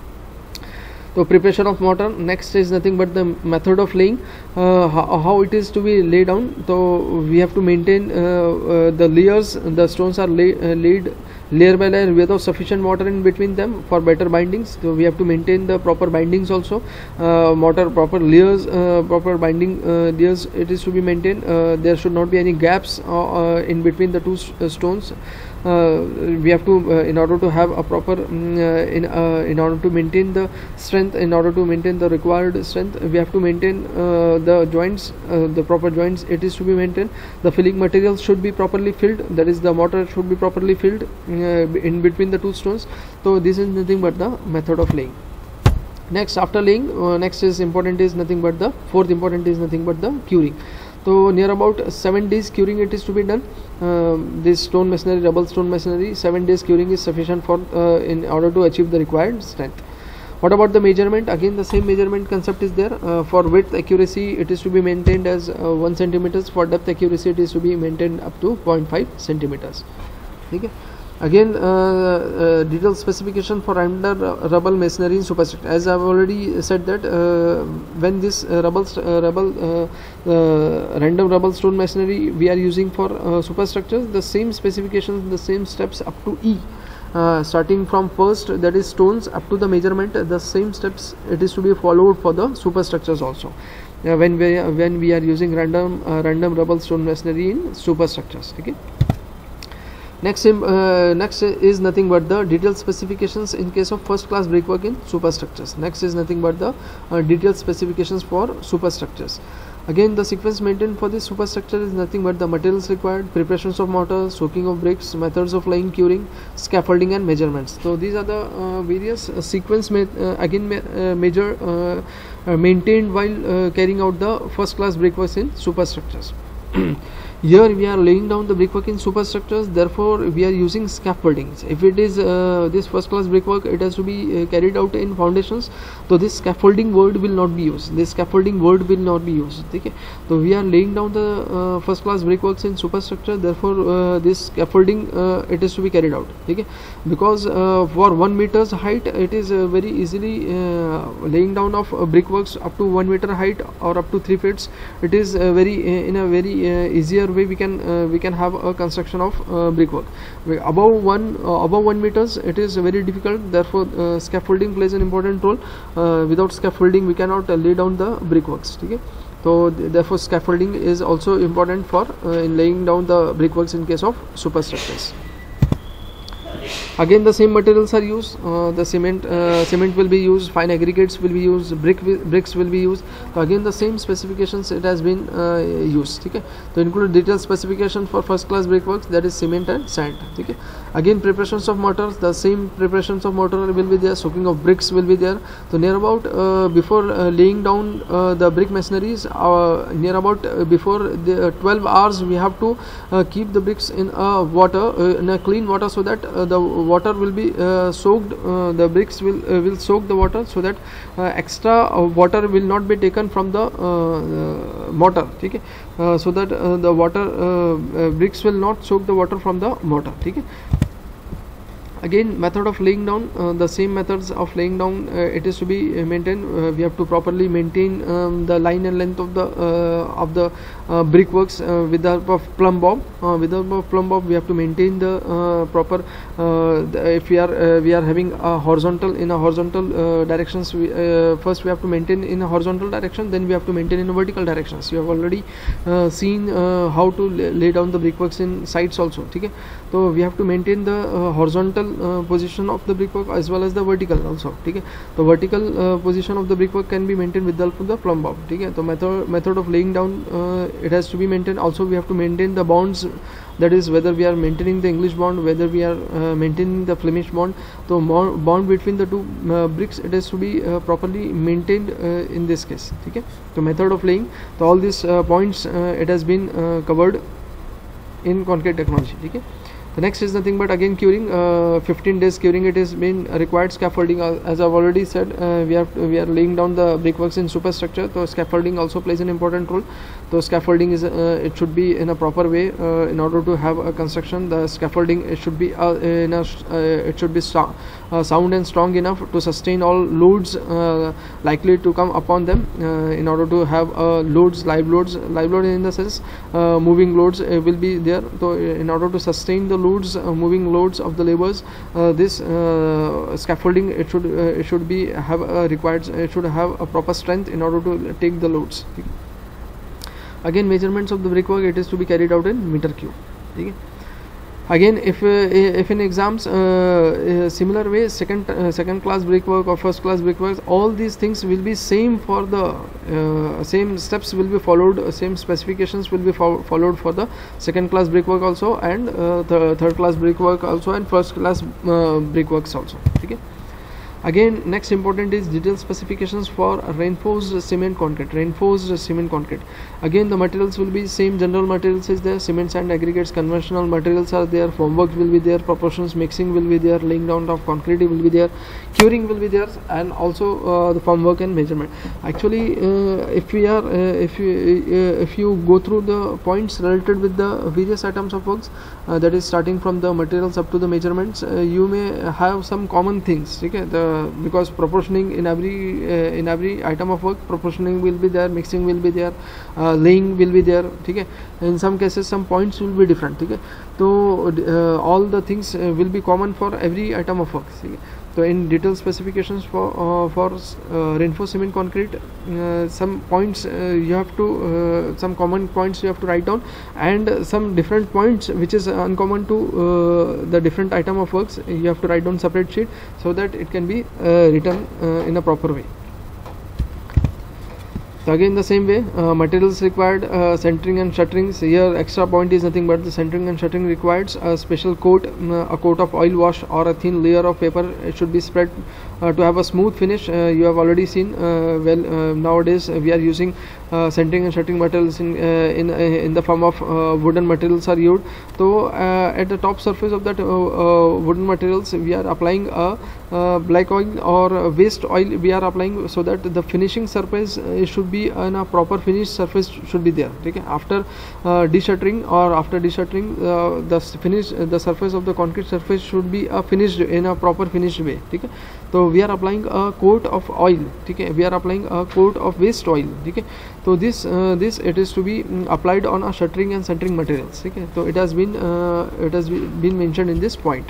So preparation of mortar. Next is nothing but the method of laying, uh, how, how it is to be laid down. So we have to maintain uh, uh, the layers. The stones are lay, uh, laid layer by layer without sufficient mortar in between them for better bindings. So we have to maintain the proper bindings also. Uh, mortar proper layers, uh, proper binding uh, layers it is to be maintained. Uh, there should not be any gaps uh, uh, in between the two uh, stones. Uh, we have to uh, in order to have a proper um, uh, in uh, in order to maintain the strength, in order to maintain the required strength, we have to maintain uh, the joints, uh, the proper joints it is to be maintained. The filling materials should be properly filled, that is the mortar should be properly filled uh, in between the two stones. So this is nothing but the method of laying. Next, after laying, uh, next is important is nothing but the fourth important is nothing but the curing. So near about seven days curing it is to be done. Uh, this stone masonry, rubble stone masonry, seven days curing is sufficient for uh, in order to achieve the required strength. What about the measurement? Again the same measurement concept is there. Uh, for width accuracy it is to be maintained as uh, one centimeters. For depth accuracy it is to be maintained up to zero point five centimeters. Okay. Again uh, uh, detailed specification for random rubble masonry in superstructure. As I have already said that uh, when this uh, rubble uh, rubble uh, uh, random rubble stone masonry we are using for uh, superstructures, the same specifications, the same steps up to E, uh, starting from first, that is stones, up to the measurement, the same steps it is to be followed for the superstructures also. Uh, when we when we are using random uh, random rubble stone masonry in superstructures. Okay. Next, uh, next is nothing but the detailed specifications in case of first class brickwork in superstructures. Next is nothing but the uh, detailed specifications for superstructures. Again, the sequence maintained for this superstructure is nothing but the materials required, preparations of mortar, soaking of bricks, methods of laying, curing, scaffolding and measurements. So these are the uh, various uh, sequence ma uh, again ma uh, major uh, uh, maintained while uh, carrying out the first class brickworks in superstructures. Here we are laying down the brickwork in superstructures, therefore we are using scaffoldings. If it is uh, this first class brickwork, it has to be uh, carried out in foundations, so this scaffolding word will not be used. This scaffolding word will not be used. Okay, so we are laying down the uh, first class brickworks in superstructure, therefore uh, this scaffolding uh, it is to be carried out. Okay, because uh, for one meter's height, it is uh, very easily uh, laying down of uh, brickworks up to one meter height or up to three feet. It is uh, very uh, in a very uh, easier way we can uh, we can have a construction of uh, brickwork. Above one uh, above one meters, it is very difficult. Therefore, uh, scaffolding plays an important role. Uh, without scaffolding, we cannot uh, lay down the brickworks. Okay, so th therefore scaffolding is also important for uh, in laying down the brickworks in case of superstructures. Again, the same materials are used. Uh, the cement uh, cement will be used, fine aggregates will be used, brick bricks will be used. So again, the same specifications it has been uh, used. Okay, to include detailed specification for first class brickworks, that is cement and sand. Okay, again, preparations of mortars, the same preparations of mortar will be there, soaking of bricks will be there. So near about uh, before uh, laying down uh, the brick machineries, uh, near about uh, before the uh, twelve hours, we have to uh, keep the bricks in uh, water uh, in a clean water, so that uh, the water will be uh, soaked, uh, the bricks will uh, will soak the water, so that uh, extra uh, water will not be taken from the uh, uh, mortar. Okay, uh, so that uh, the water uh, uh, bricks will not soak the water from the mortar. Okay. Again, method of laying down, uh, the same methods of laying down, uh, it is to be uh, maintained. Uh, we have to properly maintain um, the line and length of the uh, of the uh, brickworks uh, with the help of plumb bob. Uh, with the help of plumb bob, we have to maintain the uh, proper. Uh, the, if we are uh, we are having a horizontal in a horizontal uh, directions, we, uh, first we have to maintain in a horizontal direction, then we have to maintain in a vertical directions. You have already uh, seen uh, how to lay, lay down the brickworks in sites also. Okay, so we have to maintain the uh, horizontal Uh, position of the brickwork as well as the vertical also. Okay, the vertical uh, position of the brickwork can be maintained with the help of the plumb bob. Okay, the method method of laying down, uh, it has to be maintained. Also, we have to maintain the bonds, that is whether we are maintaining the English bond, whether we are uh, maintaining the Flemish bond. So bond between the two uh, bricks, it has to be uh, properly maintained uh, in this case. Okay, the method of laying, so all these uh, points uh, it has been uh, covered in concrete technology. Okay. The next is nothing but again curing. Uh, fifteen days curing it is been required. Scaffolding, uh, as I've already said, uh, we have we are laying down the brickworks in superstructure. So scaffolding also plays an important role. So scaffolding is uh, it should be in a proper way uh, in order to have a construction. The scaffolding it should be uh, in a uh, it should be strong, uh, sound and strong enough to sustain all loads uh, likely to come upon them. Uh, in order to have uh, loads, live loads, live load in the sense uh, moving loads uh, will be there. So in order to sustain the loads, uh, moving loads of the laborers, uh, this uh, scaffolding it should uh, it should be have a required it should have a proper strength in order to take the loads. Okay. Again, measurements of the brickwork, it is to be carried out in meter cube. Okay. Again, if uh, if in exams uh, uh, similar way, second uh, second class brickwork or first class brickwork, all these things will be same for the uh, same steps will be followed, uh, same specifications will be fo followed for the second class brickwork also, and uh, the third class brickwork also, and first class uh, brickworks also. Okay. Again, next important is detailed specifications for reinforced cement concrete. Reinforced cement concrete. Again, the materials will be same. General materials is there. Cement, sand, aggregates. Conventional materials are there. Formwork will be there. Proportions mixing will be there. Laying down of concrete will be there. Curing will be there, and also uh, the formwork and measurement. Actually, uh, if we are uh, if you uh, if you go through the points related with the various items of works, uh, that is starting from the materials up to the measurements, uh, you may have some common things. Okay, the because proportioning in every uh, in every item of work, proportioning will be there, mixing will be there, uh, laying will be there. Okay, in some cases some points will be different. Okay, so uh, all the things uh, will be common for every item of work. Okay? So in detailed specifications for uh, for uh, reinforced cement concrete, uh, some points uh, you have to uh, some common points you have to write down, and some different points which is uncommon to uh, the different item of works, you have to write down separate sheet so that it can be uh, written uh, in a proper way. So again the same way, uh, materials required, uh, centering and shuttering. So here extra point is nothing but the centering and shuttering requires a special coat, um, a coat of oil wash or a thin layer of paper. It should be spread uh, to have a smooth finish. Uh, you have already seen uh, well uh, nowadays uh, we are using uh, centering and shuttering materials in uh, in uh, in the form of uh, wooden materials are used. So uh, at the top surface of that uh, uh, wooden materials we are applying a uh, black oil or waste oil we are applying, so that the finishing surface uh, should be in a proper finished surface should be there. Okay, after uh, deshuttering or after deshuttering uh, the finish uh, the surface of the concrete surface should be uh, finished in a proper finished way. Okay, so we are applying a coat of oil. Okay, we are applying a coat of waste oil. Okay, so this uh, this it is to be um, applied on a shuttering and centering materials. Okay, so it has been uh, it has been mentioned in this point.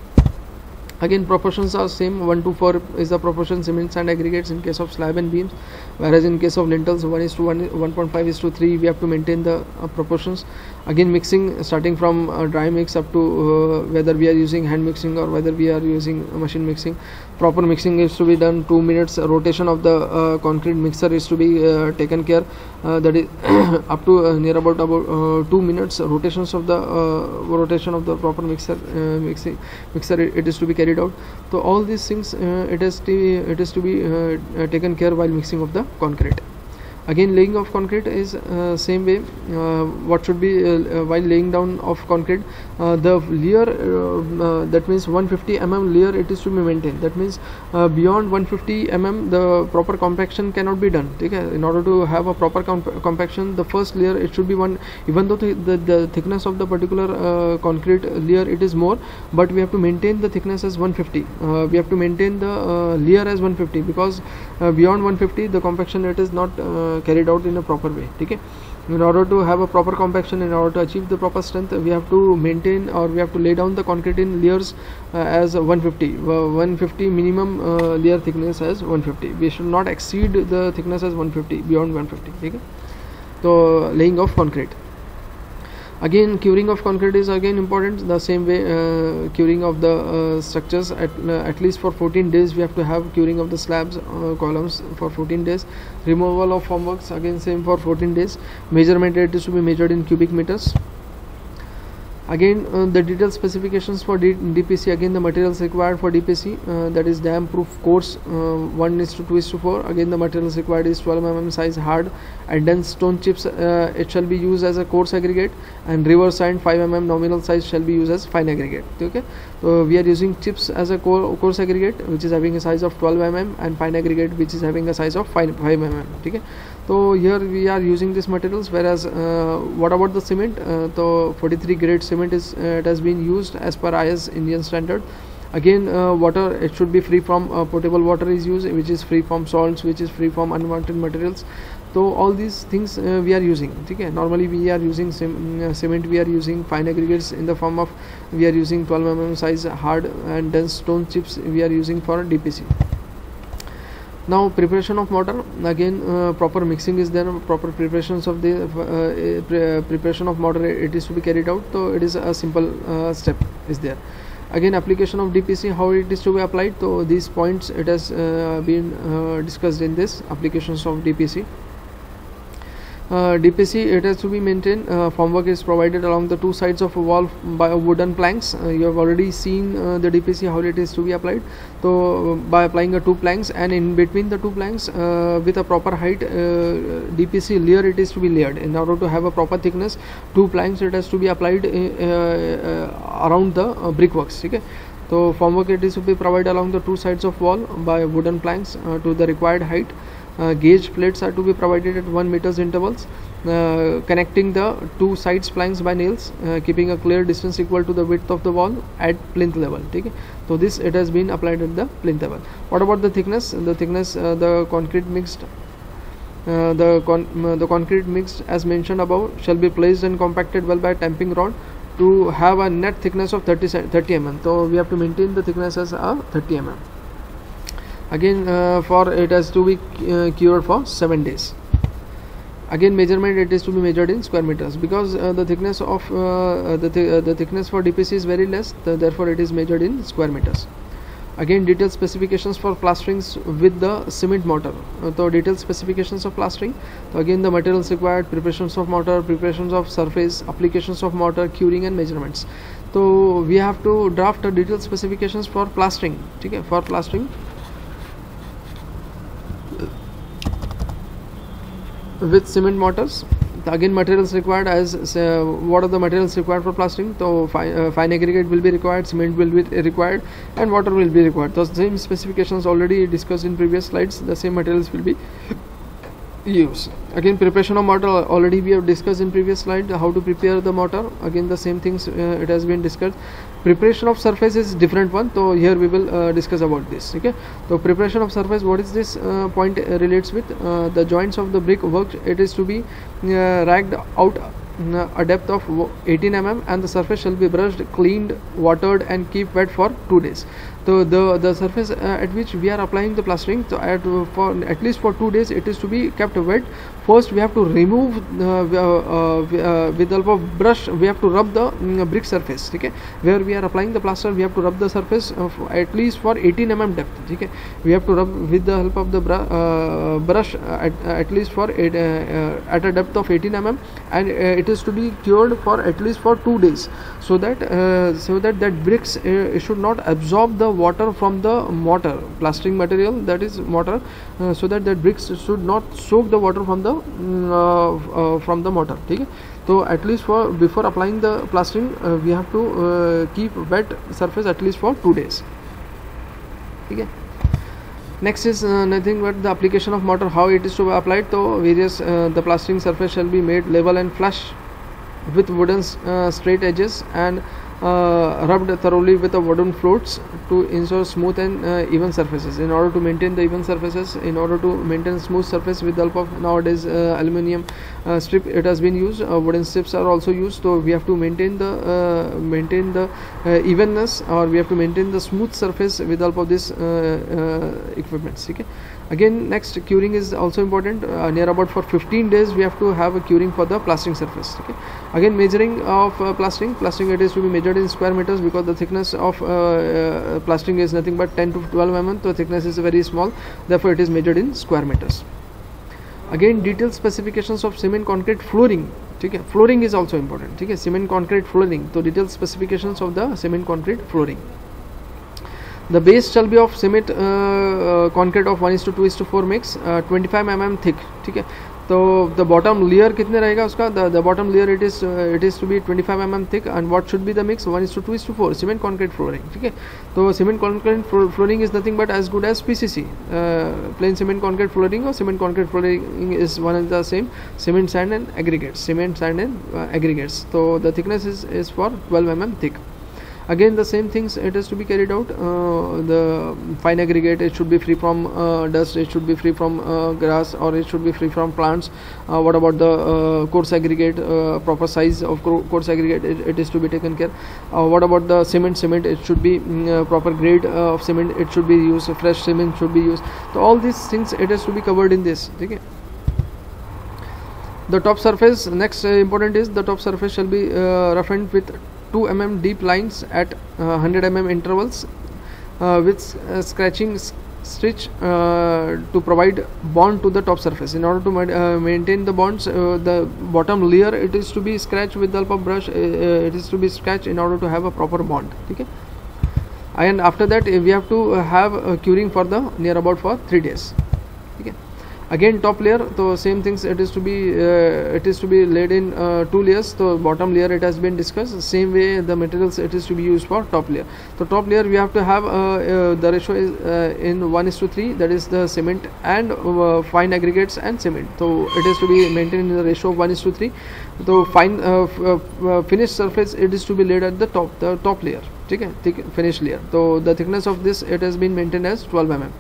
Again proportions are same, one to four is the proportion cements and aggregates in case of slab and beams, whereas in case of lintels one is to one, one point five is to three we have to maintain the uh, proportions. Again mixing starting from uh, dry mix up to uh, whether we are using hand mixing or whether we are using machine mixing. Proper mixing is to be done, two minutes rotation of the uh, concrete mixer is to be uh, taken care, uh, that is up to uh, near about about uh, two minutes rotations of the uh, rotation of the proper mixer uh, mixing mixer it, it is to be carried out. So all these things uh, it is to it is to be uh, taken care while mixing of the concrete. Again laying of concrete is uh, same way. Uh, what should be uh, uh, while laying down of concrete, uh, the layer uh, uh, that means one hundred fifty millimeter layer it is to be maintained. That means uh, beyond one hundred fifty millimeter the proper compaction cannot be done. Okay? In order to have a proper comp compaction, the first layer it should be one, even though the, the, the thickness of the particular uh, concrete layer it is more, but we have to maintain the thickness as one hundred fifty. Uh, we have to maintain the uh, layer as one hundred fifty, because uh, beyond one hundred fifty the compaction rate is not uh, carried out in a proper way. Okay, in order to have a proper compaction, in order to achieve the proper strength, we have to maintain or we have to lay down the concrete in layers uh, as one hundred fifty, uh, one hundred fifty minimum uh, layer thickness as one hundred fifty. We should not exceed the thickness as one hundred fifty, beyond one hundred fifty. Okay, so laying of concrete. Again curing of concrete is again important. The same way uh, curing of the uh, structures at, uh, at least for fourteen days we have to have curing of the slabs, uh, columns for fourteen days. Removal of formworks again same for fourteen days. Measurement rate is to be measured in cubic meters. Again uh, the detailed specifications for D DPC. Again the materials required for D P C, uh, that is dam proof course, uh, one is to two is to four. Again the materials required is twelve millimeter size hard and dense stone chips. Uh, it shall be used as a coarse aggregate, and reverse sand five millimeter nominal size shall be used as fine aggregate. Okay, so we are using chips as a coarse aggregate which is having a size of twelve millimeter, and fine aggregate which is having a size of five millimeter. Okay, so here we are using these materials. Whereas uh, what about the cement? Uh, so forty-three grade cement is uh, it has been used as per I S Indian standard. Again uh, water, it should be free from uh, potable water is used, which is free from salts, which is free from unwanted materials. So all these things uh, we are using. Okay, normally we are using cement, we are using fine aggregates in the form of, we are using twelve millimeter size hard and dense stone chips we are using for D P C. Now preparation of mortar. Again uh, proper mixing is there, proper preparations of the uh, pre preparation of mortar it is to be carried out. So it is a simple uh, step is there. Again application of D P C, how it is to be applied. So these points it has uh, been uh, discussed in this applications of D P C. Uh, D P C it has to be maintained. Uh, formwork is provided along the two sides of a wall by wooden planks. Uh, you have already seen uh, the D P C how it is to be applied. So uh, by applying a two planks, and in between the two planks uh, with a proper height uh, D P C layer it is to be layered. In order to have a proper thickness, two planks it has to be applied uh, uh, around the uh, brickworks. Okay, so formwork it is to be provided along the two sides of wall by wooden planks uh, to the required height. Uh, gauge plates are to be provided at one meters intervals, uh, connecting the two sides planks by nails, uh, keeping a clear distance equal to the width of the wall at plinth level. Okay, so this it has been applied at the plinth level. What about the thickness? The thickness, uh, the concrete mixed, uh, the con uh, the concrete mixed as mentioned above shall be placed and compacted well by tamping rod to have a net thickness of thirty millimeters. So we have to maintain the thickness as a thirty millimeters. Again uh, for it has to be uh, cured for seven days. Again measurement it is to be measured in square meters, because uh, the thickness of uh, the, th uh, the thickness for D P C is very less, th therefore it is measured in square meters. Again, detailed specifications for plasterings with the cement mortar. Uh, so detailed specifications of plastering. So again, the materials required, preparations of mortar, preparations of surface, applications of mortar, curing and measurements. So we have to draft a detailed specifications for plastering. Okay, for plastering with cement mortars. Again, materials required as uh, what are the materials required for plastering? So fine, uh, fine aggregate will be required, cement will be required, and water will be required. Those same specifications already discussed in previous slides. The same materials will be used. Again, preparation of mortar already we have discussed in previous slide, how to prepare the mortar. Again, the same things uh, it has been discussed. Preparation of surface is different one, so here we will uh, discuss about this. Okay, so preparation of surface, what is this uh, point uh, relates with uh, the joints of the brick work. It is to be uh, ragged out uh, a depth of eighteen millimeters, and the surface shall be brushed, cleaned, watered and keep wet for two days. So the the surface uh, at which we are applying the plastering, so at uh, for at least for two days it is to be kept wet. First we have to remove uh, uh, uh, with the help of brush, we have to rub the um, brick surface. Okay, where we are applying the plaster, we have to rub the surface of at least for eighteen millimeters depth. Okay, we have to rub with the help of the br uh, brush at, at least for eight, uh, uh, at a depth of eighteen millimeters, and uh, it is to be cured for at least for two days, so that uh, so that that bricks uh, should not absorb the water from the mortar, plastering material, that is mortar, uh, so that that bricks should not soak the water from the uh, uh, from the mortar. Okay, so at least for before applying the plastering, uh, we have to uh, keep wet surface at least for two days. Okay, next is uh, nothing but the application of mortar, how it is to be applied. So various uh, the plastering surface shall be made level and flush with wooden uh, straight edges, and uh, rubbed thoroughly with the wooden floats to ensure smooth and uh, even surfaces. In order to maintain the even surfaces, in order to maintain smooth surface, with the help of nowadays uh, aluminium uh, strip it has been used, uh, wooden strips are also used. So we have to maintain the uh, maintain the uh, evenness, or we have to maintain the smooth surface with the help of this uh, uh, equipments. Okay, again, next, curing is also important. Uh, near about for fifteen days we have to have a curing for the plastering surface. Okay, again, measuring of uh, plastering plastering it is to be measured in square meters, because the thickness of uh, uh, plastering is nothing but ten to twelve millimeters. So thickness is very small, therefore it is measured in square meters. Again, detailed specifications of cement concrete flooring. Okay, flooring is also important. Okay, cement concrete flooring, so detailed specifications of the cement concrete flooring. The base shall be of cement uh, uh, concrete of one is to two is to four mix, uh, twenty-five millimeters thick. Okay, so the bottom layer कितने रहेगा उसका? The the bottom layer it is uh, it is to be twenty-five millimeters thick, and what should be the mix? one is to two is to four cement concrete flooring. Okay, so cement concrete flooring is nothing but as good as P C C. Uh, plain cement concrete flooring or cement concrete flooring is one and the same. Cement, sand and aggregates. Cement, sand and uh, aggregates. So the thickness is is for twelve millimeters thick. Again, the same things it is to be carried out. Uh, the fine aggregate, it should be free from uh, dust, it should be free from uh, grass, or it should be free from plants. Uh, what about the uh, coarse aggregate? Uh, proper size of coarse aggregate, it, it is to be taken care. Uh, what about the cement? Cement, it should be uh, proper grade uh, of cement, it should be used. Fresh cement should be used. So all these things it is to be covered in this. Okay. The top surface, next uh, important is the top surface shall be uh, roughened with two millimeter deep lines at uh, one hundred millimeter intervals, uh, with uh, scratching stitch uh, to provide bond to the top surface. In order to ma uh, maintain the bonds, uh, the bottom layer it is to be scratched with the help of brush. Uh, it is to be scratched in order to have a proper bond. Okay, and after that uh, we have to uh, have uh, curing for the near about for three days. Okay. Again, top layer, so same things it is to be uh, it is to be laid in uh, two layers. So bottom layer it has been discussed. Same way the materials it is to be used for top layer. So top layer we have to have uh, uh, the ratio is uh, in one is to three, that is the cement and uh, fine aggregates and cement. So it is to be maintained in the ratio of one is to three. So fine uh, uh, finished surface it is to be laid at the top, the top layer. Okay, thick finished layer. So the thickness of this it has been maintained as twelve millimeters.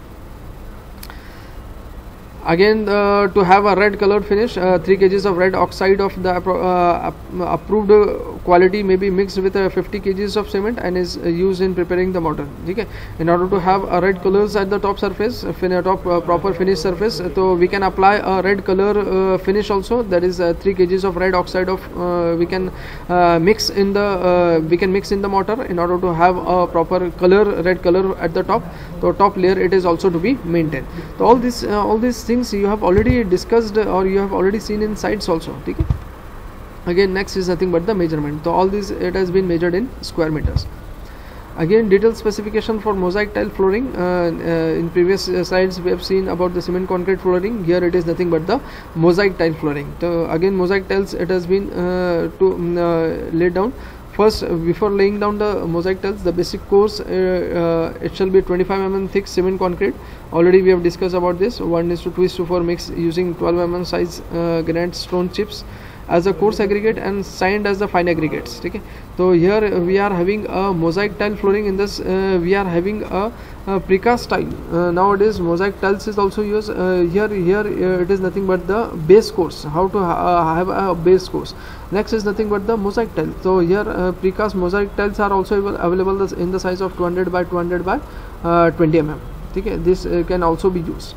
Again, uh, to have a red colored finish, uh, three kilograms of red oxide of the appro uh, approved quality may be mixed with uh, fifty kilograms of cement and is uh, used in preparing the mortar. Okay, in order to have a red colors at the top surface, uh, fin top uh, proper finish surface, uh, so we can apply a red color uh, finish also, that is uh, three kilograms of red oxide of uh, we can uh, mix in the uh, we can mix in the mortar in order to have a proper color, red color at the top. So top layer it is also to be maintained. So all this uh, all these things you have already discussed or you have already seen in sites also. Okay, again next is nothing but the measurement. So all this it has been measured in square meters. Again, detailed specification for mosaic tile flooring. Uh, uh, in previous uh, slides we have seen about the cement concrete flooring. Here it is nothing but the mosaic tile flooring. So again, mosaic tiles it has been uh, to uh, laid down. First, uh, before laying down the mosaic tiles, the basic course uh, uh, it shall be twenty-five millimeter thick cement concrete. Already we have discussed about this. one is to two is to four mix using twelve millimeter size uh, granite stone chips as a coarse aggregate and sand as the fine aggregates. Okay, so here uh, we are having a mosaic tile flooring. In this uh, we are having a, a precast tile. Uh, nowadays mosaic tiles is also used. Uh, here here uh, it is nothing but the base course, how to ha uh, have a base course. Next is nothing but the mosaic tile. So here uh, precast mosaic tiles are also available in the size of two hundred by two hundred by uh, twenty millimeters. Okay, this uh, can also be used.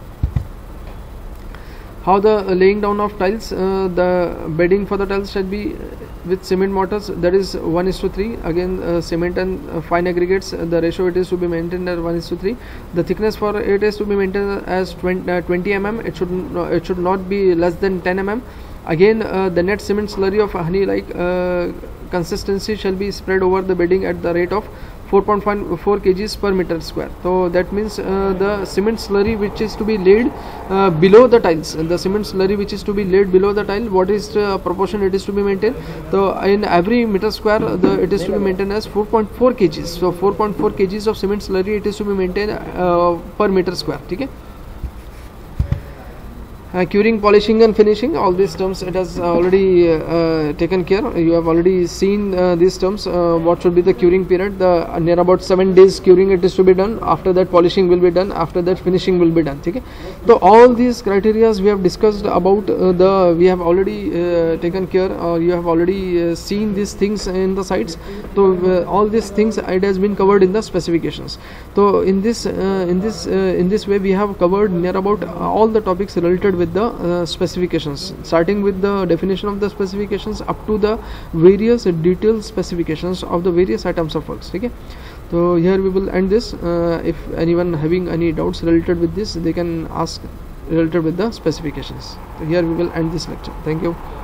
How the uh, laying down of tiles, uh, the bedding for the tiles shall be with cement mortars, that is one is to three. Again uh, cement and uh, fine aggregates, uh, the ratio it is to be maintained at one is to three. The thickness for it is to be maintained as twenty, uh, twenty millimeters. It should uh, it should not be less than ten millimeters. Again uh, the net cement slurry of honey like uh, consistency shall be spread over the bedding at the rate of four point four kilograms per meter square. So that means uh, the cement slurry which is to be laid uh, below the tiles, the cement slurry which is to be laid below the tile, what is the proportion it is to be maintained? So in every meter square the it is to be maintained as four point four kilograms. So four point four kilograms of cement slurry it is to be maintained uh, per meter square. Okay. Uh, curing, polishing and finishing, all these terms it has already uh, uh, taken care. You have already seen uh, these terms. Uh, what should be the curing period? The uh, near about seven days curing it is to be done. After that polishing will be done. After that finishing will be done. Okay. So all these criteria we have discussed about uh, the we have already uh, taken care, or you have already uh, seen these things in the sites. So uh, all these things it has been covered in the specifications. So in this uh, in this uh, in this way we have covered near about all the topics related with the uh, specifications, starting with the definition of the specifications up to the various uh, detailed specifications of the various items of works. Okay, so here we will end this. Uh, if anyone having any doubts related with this, they can ask related with the specifications. So here we will end this lecture. Thank you.